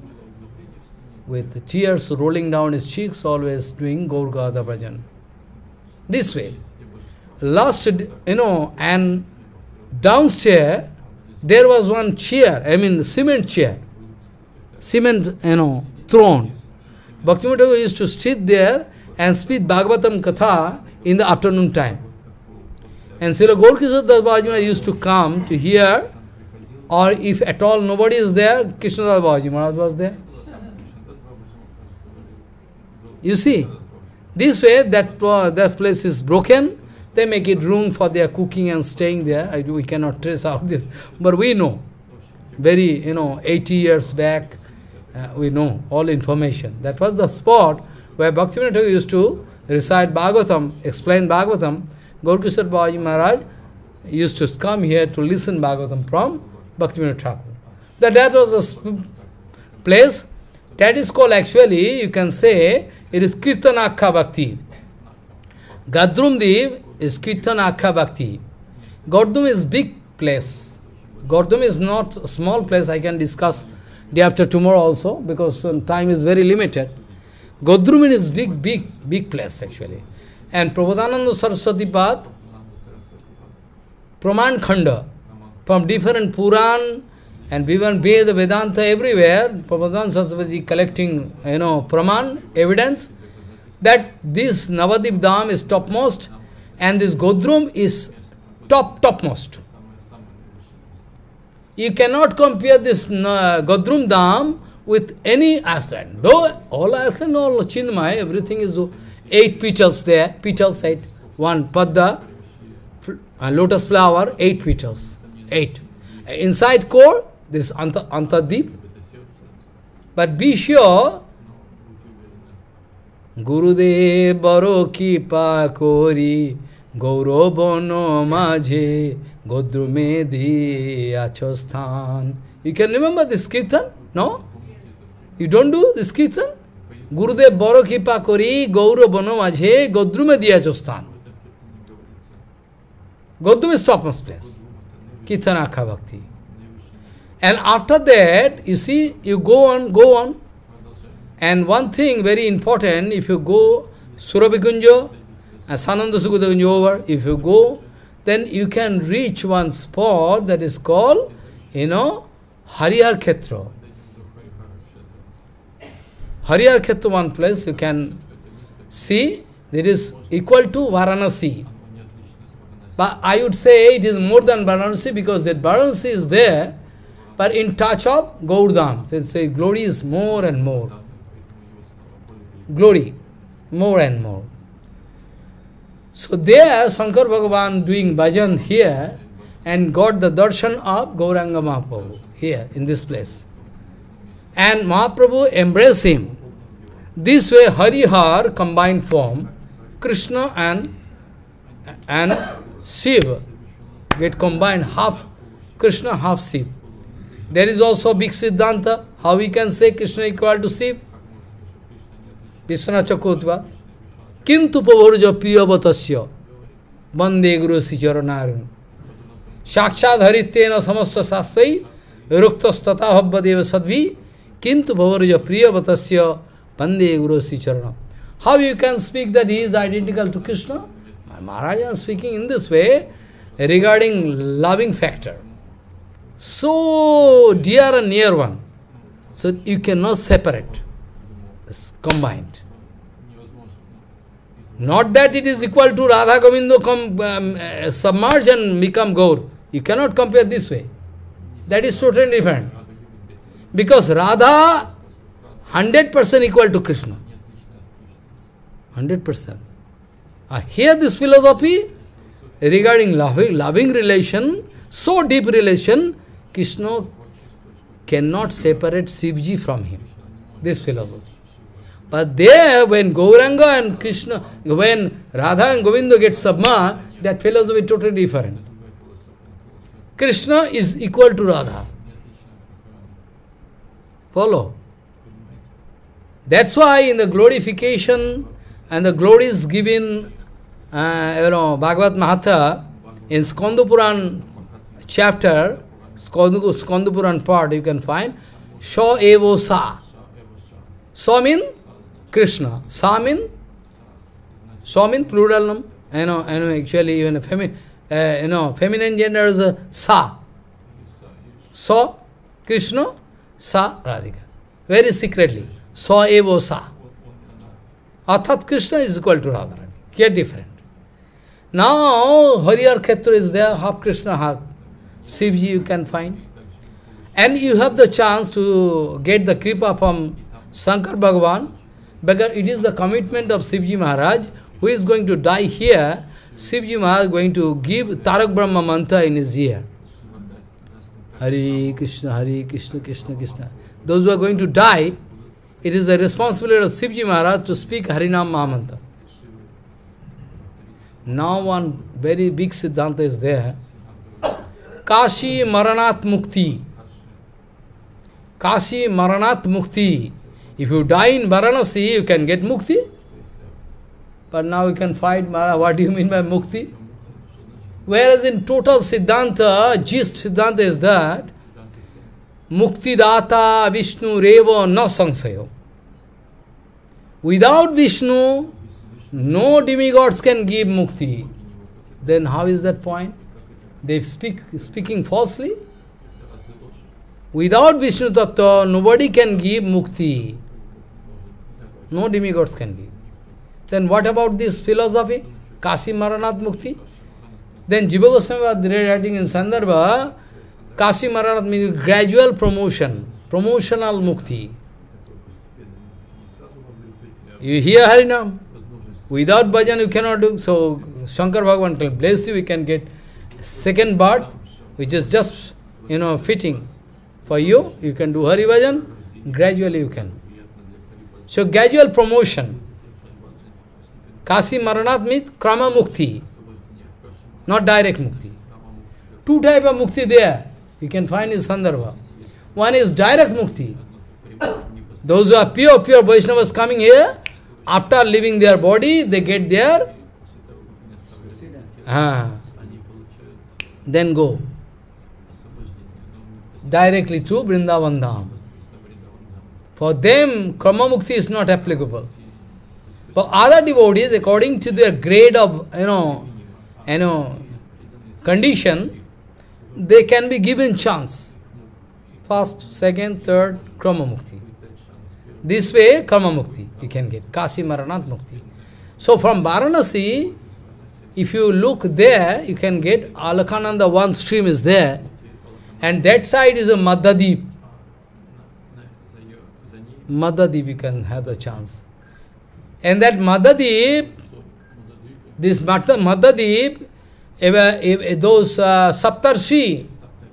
with tears rolling down his cheeks, always doing Gaur Gadadhar bhajan. This way. Last, you know, and downstairs there was one chair, I mean cement chair, cement, you know, throne. Bhaktivinoda Thakur used to sit there and speak Bhagavatam Katha in the afternoon time. And Srila Gaur Kishore Das Babaji Maharaj used to come to hear, or if at all nobody is there, Krishnadas Babaji Maharaj was there. You see, this way that, uh, that place is broken, they make it room for their cooking and staying there. I, we cannot trace out this, but we know. Very, you know, eighty years back, uh, we know all information. That was the spot where Bhaktivinoda Thakur used to recite Bhagavatam, explain Bhagavatam. Gaur Kishore Babaji Maharaj used to come here to listen Bhagavatam from Bhaktivinoda Thakur. That, that was a place, that is called actually, you can say, it is Kirtanakha Bhakti. Gadrumdev is Kirtanakha Bhakti. Gordum is big place. Gordum is not a small place, I can discuss day after tomorrow also, because um, time is very limited. Godrumin is big, big, big place actually. And Prabodhananda Saraswati Path, Praman Khanda, from different Puran and even Veda, Vedanta, everywhere, Prabodhananda Saraswati collecting, you know, Praman, evidence, that this Navadip Dham is topmost, and this Godrum is top, topmost. You cannot compare this uh, Godrum Dham with any Iceland. Though all Iceland, all Chinmay, everything is eight petals there, petals eight, one Padda, a lotus flower, eight petals, eight. Inside core, this Anta, Antadip. But be sure, Gurudev Baro Kipa Kori, Gaurobono Majhe, Godrume Di Achosthan. You can remember this kirtan? No? You don't do this kirtan? Gurudev Baro Kipa Kori, Gaurobono Majhe, Godrume Di Achosthan. Godrum is topmost place. Kirtanakha Bhakti. And after that, you see, you go on, go on. And one thing very important, if you go Surabhikunjo, and Sananda Sukada Kunja over, if you go, then you can reach one spot that is called, you know, Harihar Khetra. Harihar Khetra, one place you can see, it is equal to Varanasi. But I would say it is more than Varanasi because that Varanasi is there, but in touch of Gaurdham. So say glory is more and more. Glory, more and more. So there, Shankar Bhagavan doing bhajan here and got the darshan of Gauranga Mahaprabhu here in this place. And Mahaprabhu embraced him. This way Harihar combined form, Krishna and, and Shiva get combined, half Krishna, half Shiva. There is also a big Siddhanta, how we can say Krishna equal to Shiva. Vishwanath Chakravarti. Kintu pavaruja priyavatasya bande guru sicharanarun. Shakshad harityena samasta sastrai ruktas tata bhabbadeva sadvi kintu pavaruja priyavatasya bande guru sicharanam. How you can speak that he is identical to Krishna? Maharaj is speaking in this way regarding loving factor. So dear and near one. So you cannot separate. It's combined. Not that it is equal to Radha Govindo come um, uh, submerge and become Gaur. You cannot compare this way. That is totally different. Because Radha one hundred percent equal to Krishna. one hundred percent. Uh, here this philosophy regarding loving, loving relation, so deep relation, Krishna cannot separate Shivji from him. This philosophy. But there, when Gauranga and Krishna, when Radha and Govinda get submerged, that philosophy is totally different. Krishna is equal to Radha. Follow? That's why in the glorification and the glories given, uh, you know, Bhagavad Mahatma, in Skandapuran chapter, Skandapuran part, you can find, Sha evo sa. Sa means Krishna. Sa means, Sa means plural name. You know, you know, actually even a femi uh, you know, feminine gender is a Sa. Sa, Krishna, Sa, Radhika. Very secretly. Sa evo sa. Arthat Krishna is equal to Radharani. Quite different. Now, Harihar Khetra is there, half Krishna, half Shivji you can find. And you have the chance to get the kripa from Shankar Bhagavan, because it is the commitment of Shivji Maharaj, who is going to die here. Shivji Maharaj is going to give Tarak Brahma mantra in his ear. Hare Krishna, Hare Krishna, Krishna Krishna. Those who are going to die, it is the responsibility of Shivji Maharaj to speak Harinam Mahamantra. Now one very big Siddhanta is there. Kashi Maranat Mukti. Kashi Maranat Mukti. If you die in Varanasi, you can get Mukti. But now you can fight, what do you mean by Mukti? Whereas in total Siddhanta, gist Siddhanta is that Mukti Data Vishnu Reva na Sangsayo. Without Vishnu, no demigods can give Mukti. Then how is that point? They speak speaking falsely. Without Vishnu Tattva, nobody can give Mukti. No demigods can give. Then what about this philosophy? Kashi Maranat Mukti? Then Jiva Goswami was writing in Sandarbha, Kashi Maranat means gradual promotion, promotional Mukti. You hear Harinam? Without bhajan you cannot do. So Shankar Bhagavan can bless you, you can get second birth, which is just, you know, fitting for you. You can do Hari Bhajan, gradually you can. So gradual promotion. Kashi Maranat means Krama Mukti, not direct Mukti. Two type of Mukti there, you can find in Sandarbha. One is direct Mukti. Those who are pure, pure Vaishnavas coming here, after leaving their body, they get there, ah, then go directly to Vrindavan Dham. For them, Karma Mukti is not applicable. For other devotees, according to their grade of, you know, you know, condition, they can be given chance. First, second, third, Krama Mukti. This way, Karma Mukti you can get, Kasi Maranat Mukti. So from Varanasi, if you look there, you can get Alakhananda, one stream is there, and that side is a Madhadip. Madhadip you can have a chance. And that Madhadip, this Madhadip, those uh, Saptarshi,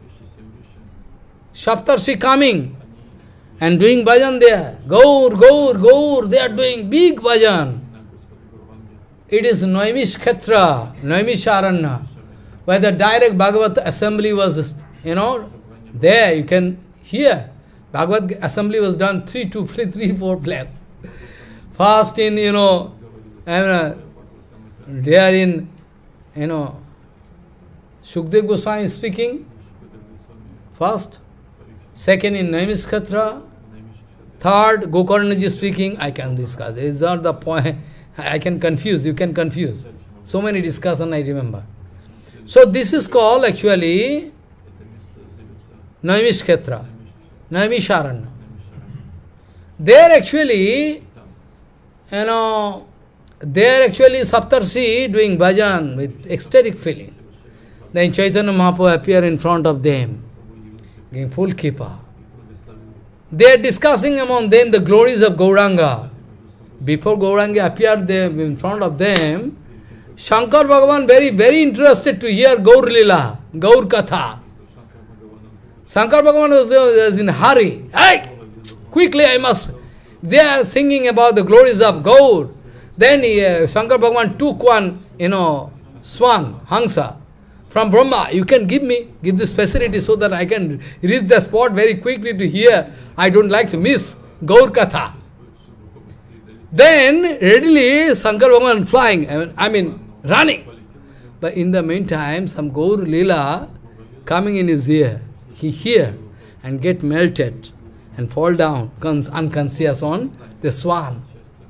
Saptarshi coming and doing bhajan there. Gaur, Gaur, Gaur, they are doing big bhajan. It is Naimish Khetra, Naimish Aranya, where the direct Bhagavat assembly was, you know, there you can hear. Bhagavat assembly was done three, two, three, three, four places. First in, you know, I mean, uh, there in, you know, Shukdev Goswami speaking, first. Second in Naimish Khetra. Third, Gokarnaji speaking. I can discuss. It's not the point. I can confuse. You can confuse. So many discussions I remember. So this is called actually Naimish Khetra. Naimisharanya. There actually, you know, there actually Saptarshi doing bhajan with ecstatic feeling. Then Chaitanya Mahaprabhu appear in front of them, giving full kippa. They are discussing among them the glories of Gauranga. Before Gauranga appeared there in front of them, Shankar Bhagavan very, very interested to hear Gaur Lila, Gaur Katha. Shankar Bhagavan was, was in a hurry. Hey, quickly I must. They are singing about the glories of Gaur. Then uh, Shankar Bhagavan took one, you know, swan, Hansa, from Brahma. You can give me, give this facility so that I can reach the spot very quickly to hear. I don't like to miss Gaur Katha. Then, readily, Shankar Bhagavan flying, I mean, I mean, running. But in the meantime, some Gaur Leela coming in his ear. He hear and get melted and fall down, unconscious on the swan.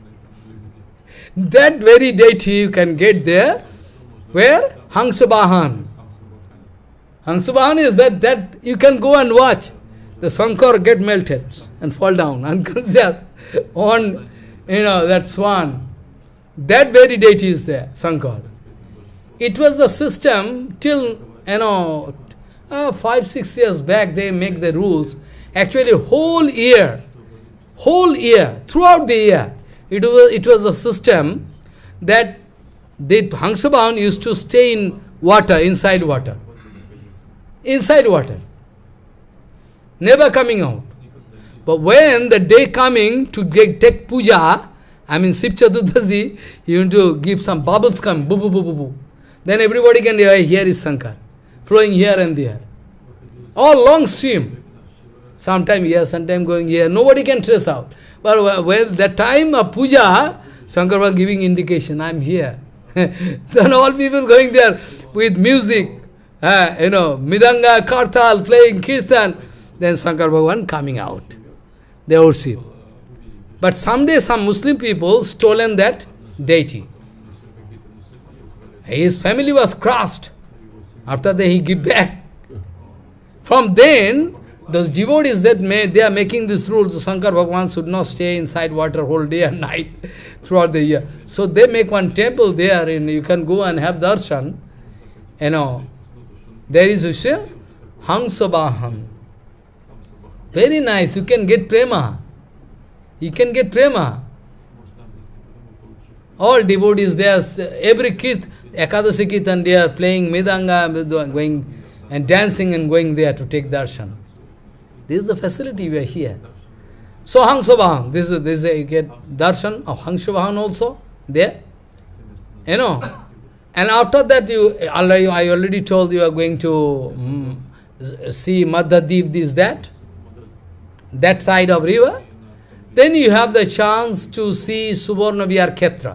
That very deity you can get there, where? Hansabahan. Hansabahan is that, that you can go and watch. The Shankar get melted and fall down, unconscious on, you know, that swan. That very deity is there, Shankar. It was the system till, you know, uh, five, six years back they make the rules. Actually, whole year, whole year, throughout the year, it was, it was a system that the Hansabahan used to stay in water, inside water. Inside water. Never coming out. But when the day coming to get, take puja, I mean Shiv Chaturdasi, you need to give some bubbles come, boo boo boo boo boo. Then everybody can hear, here is Shankar, flowing here and there. All long stream. Sometime here, sometime going here. Nobody can trace out. But when the time of puja, Shankar was giving indication, I am here. Then all people going there with music, uh, you know, Midanga, Kartal, playing Kirtan. Then Shankar Bhagavan coming out. They worship. But someday some Muslim people stolen that deity. His family was crushed. After that he give back. From then, those devotees that may, they are making this rule, so Shankar Bhagavan should not stay inside water whole day and night throughout the year. So they make one temple there, and you can go and have darshan. You know, there is a Hansabahan. Very nice, you can get prema. You can get prema. All devotees there, every kirt, Ekadasi Kirtan, they are playing Midanga, going and dancing and going there to take darshan. This is the facility we are here. So Hansabahan, this is, this is a, you get darshan of Hansabahan also there. You know. And after that, you already, I already told you are going to um, see Madhadip, this, that. That side of river. Then you have the chance to see Suvarna Vihar Khetra.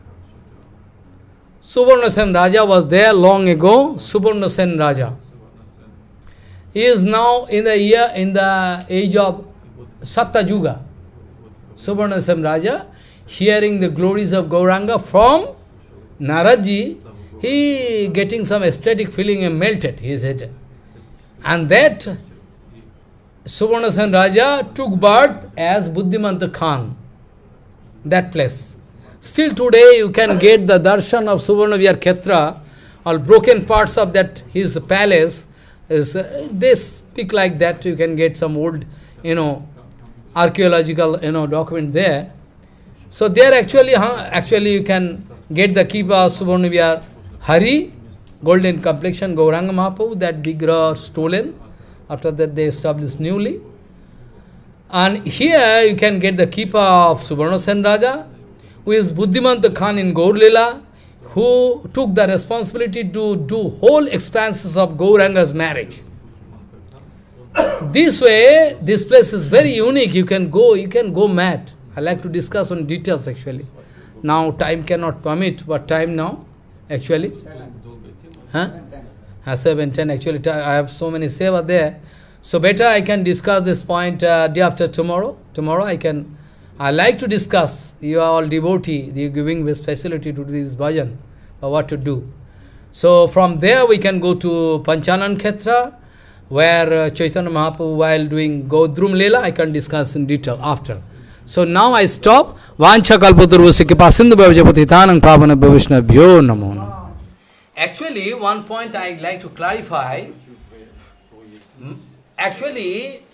Suvarna Sen Raja was there long ago. Suvarna Sen Raja. He is now in the year, in the age of Sattva-yuga. Suvarna Sen Raja, hearing the glories of Gauranga from Naradji, he getting some aesthetic feeling and melted his head. And that Suvarnasen Raja took birth as Buddhimanta Khan, that place. Still today you can get the darshan of Suvarnavihar Khetra, all broken parts of that his palace. Is, uh, they speak like that, you can get some old, you know, archaeological, you know, document there. So there actually, huh, actually you can get the keeper of Suvarnavihar Hari, golden complexion, Gauranga Mahaprabhu, that Vigraha stolen. After that they established newly. And here you can get the keeper of Suvarnasen Raja, who is Buddhimanta Khan in Gaur Lila, who took the responsibility to do whole expanses of Gauranga's marriage. This way, this place is very unique. You can go, you can go mad. I like to discuss on details actually. Now time cannot permit. What time now? Actually? Huh? Uh, seven, ten, actually I have so many seva there. So better I can discuss this point uh, day after tomorrow. Tomorrow I can, I like to discuss. You are all devotee, you are giving this facility to this bhajan, or what to do. So from there we can go to Panchanan Khetra, where uh, Chaitanya Mahaprabhu while doing Godrum Leela, I can discuss in detail after. So now I stop. Vancha kalpatarvasya kipasindu bhavajapatitanang pavana bhavishnabhyo namo namo. Actually, one point I like to clarify. Actually,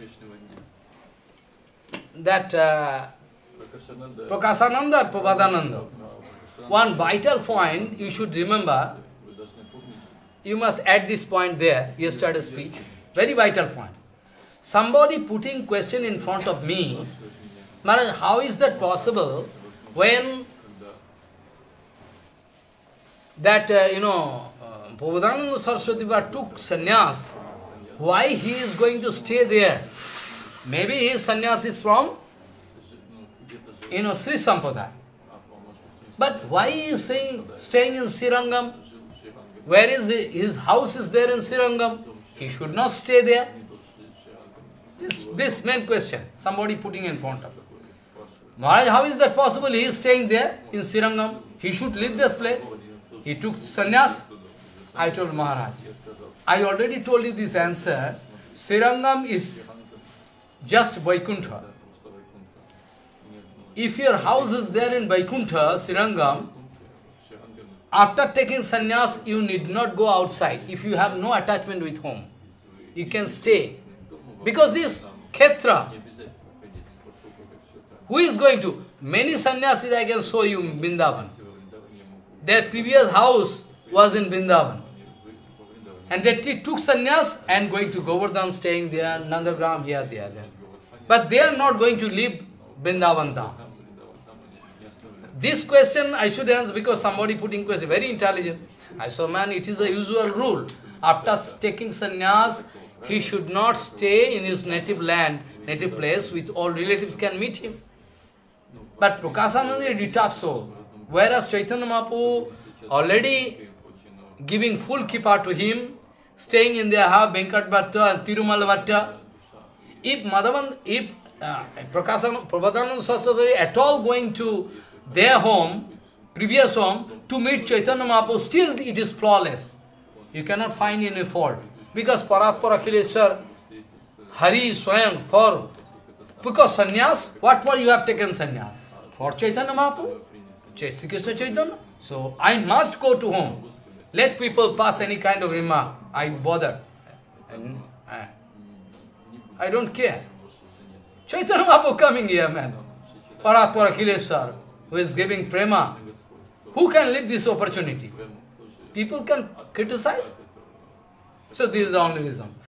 that uh, Prakasananda, Prabhadananda, one vital point you should remember, you must add this point there, yesterday's speech, very vital point. Somebody putting question in front of me, Maharaj, how is that possible when that, uh, you know, uh, Prabodhananda Saraswati took sannyas, why he is going to stay there? Maybe his sannyas is from, you know, Sri Sampadaya. But why he is saying, staying in Srirangam? Where is he? His house is there in Srirangam. He should not stay there. This, this main question, somebody putting in front of him. Maharaj, how is that possible? He is staying there in Srirangam. He should leave this place. He took sannyas. I told Maharaj, I already told you this answer. Srirangam is just Vaikuntha. If your house is there in Vaikuntha, Srirangam, after taking sannyas, you need not go outside. If you have no attachment with home, you can stay. Because this Khetra, who is going to? Many sannyasis I can show you in Vrindavan. Their previous house was in Vrindavan. And they took sannyas and going to Govardhan, staying there, Nandagram, here, there, there. But they are not going to leave Vrindavan town. This question I should answer because somebody putting question, very intelligent. I saw, man, it is a usual rule. After taking sannyas, he should not stay in his native land, native place, with all relatives can meet him. But Prakasananda is detached soul. Whereas Chaitanya Mahaprabhu already giving full kippa to him, staying in their house, Venkat Bhatta and Tirumala Bhatta. If Madhavan, if uh, Prakasananda, Prabhadananda Saraswati at all going to their home, previous home, to meet Chaitanya Mahaprabhu, still it is flawless. You cannot find any fault. Because Paratpara Akhileshwar, Hari, Swayam, for, because sannyas, what for you have taken sannyas? For Chaitanya Mahaprabhu, Sri Krishna Chaitanya. So I must go to home. Let people pass any kind of remark. I bother. And, uh, I don't care. Chaitanya Mahaprabhu coming here, man. Paratpara Akhileshwar, who is giving prema. Who can leave this opportunity? People can criticize. So this is the only reason.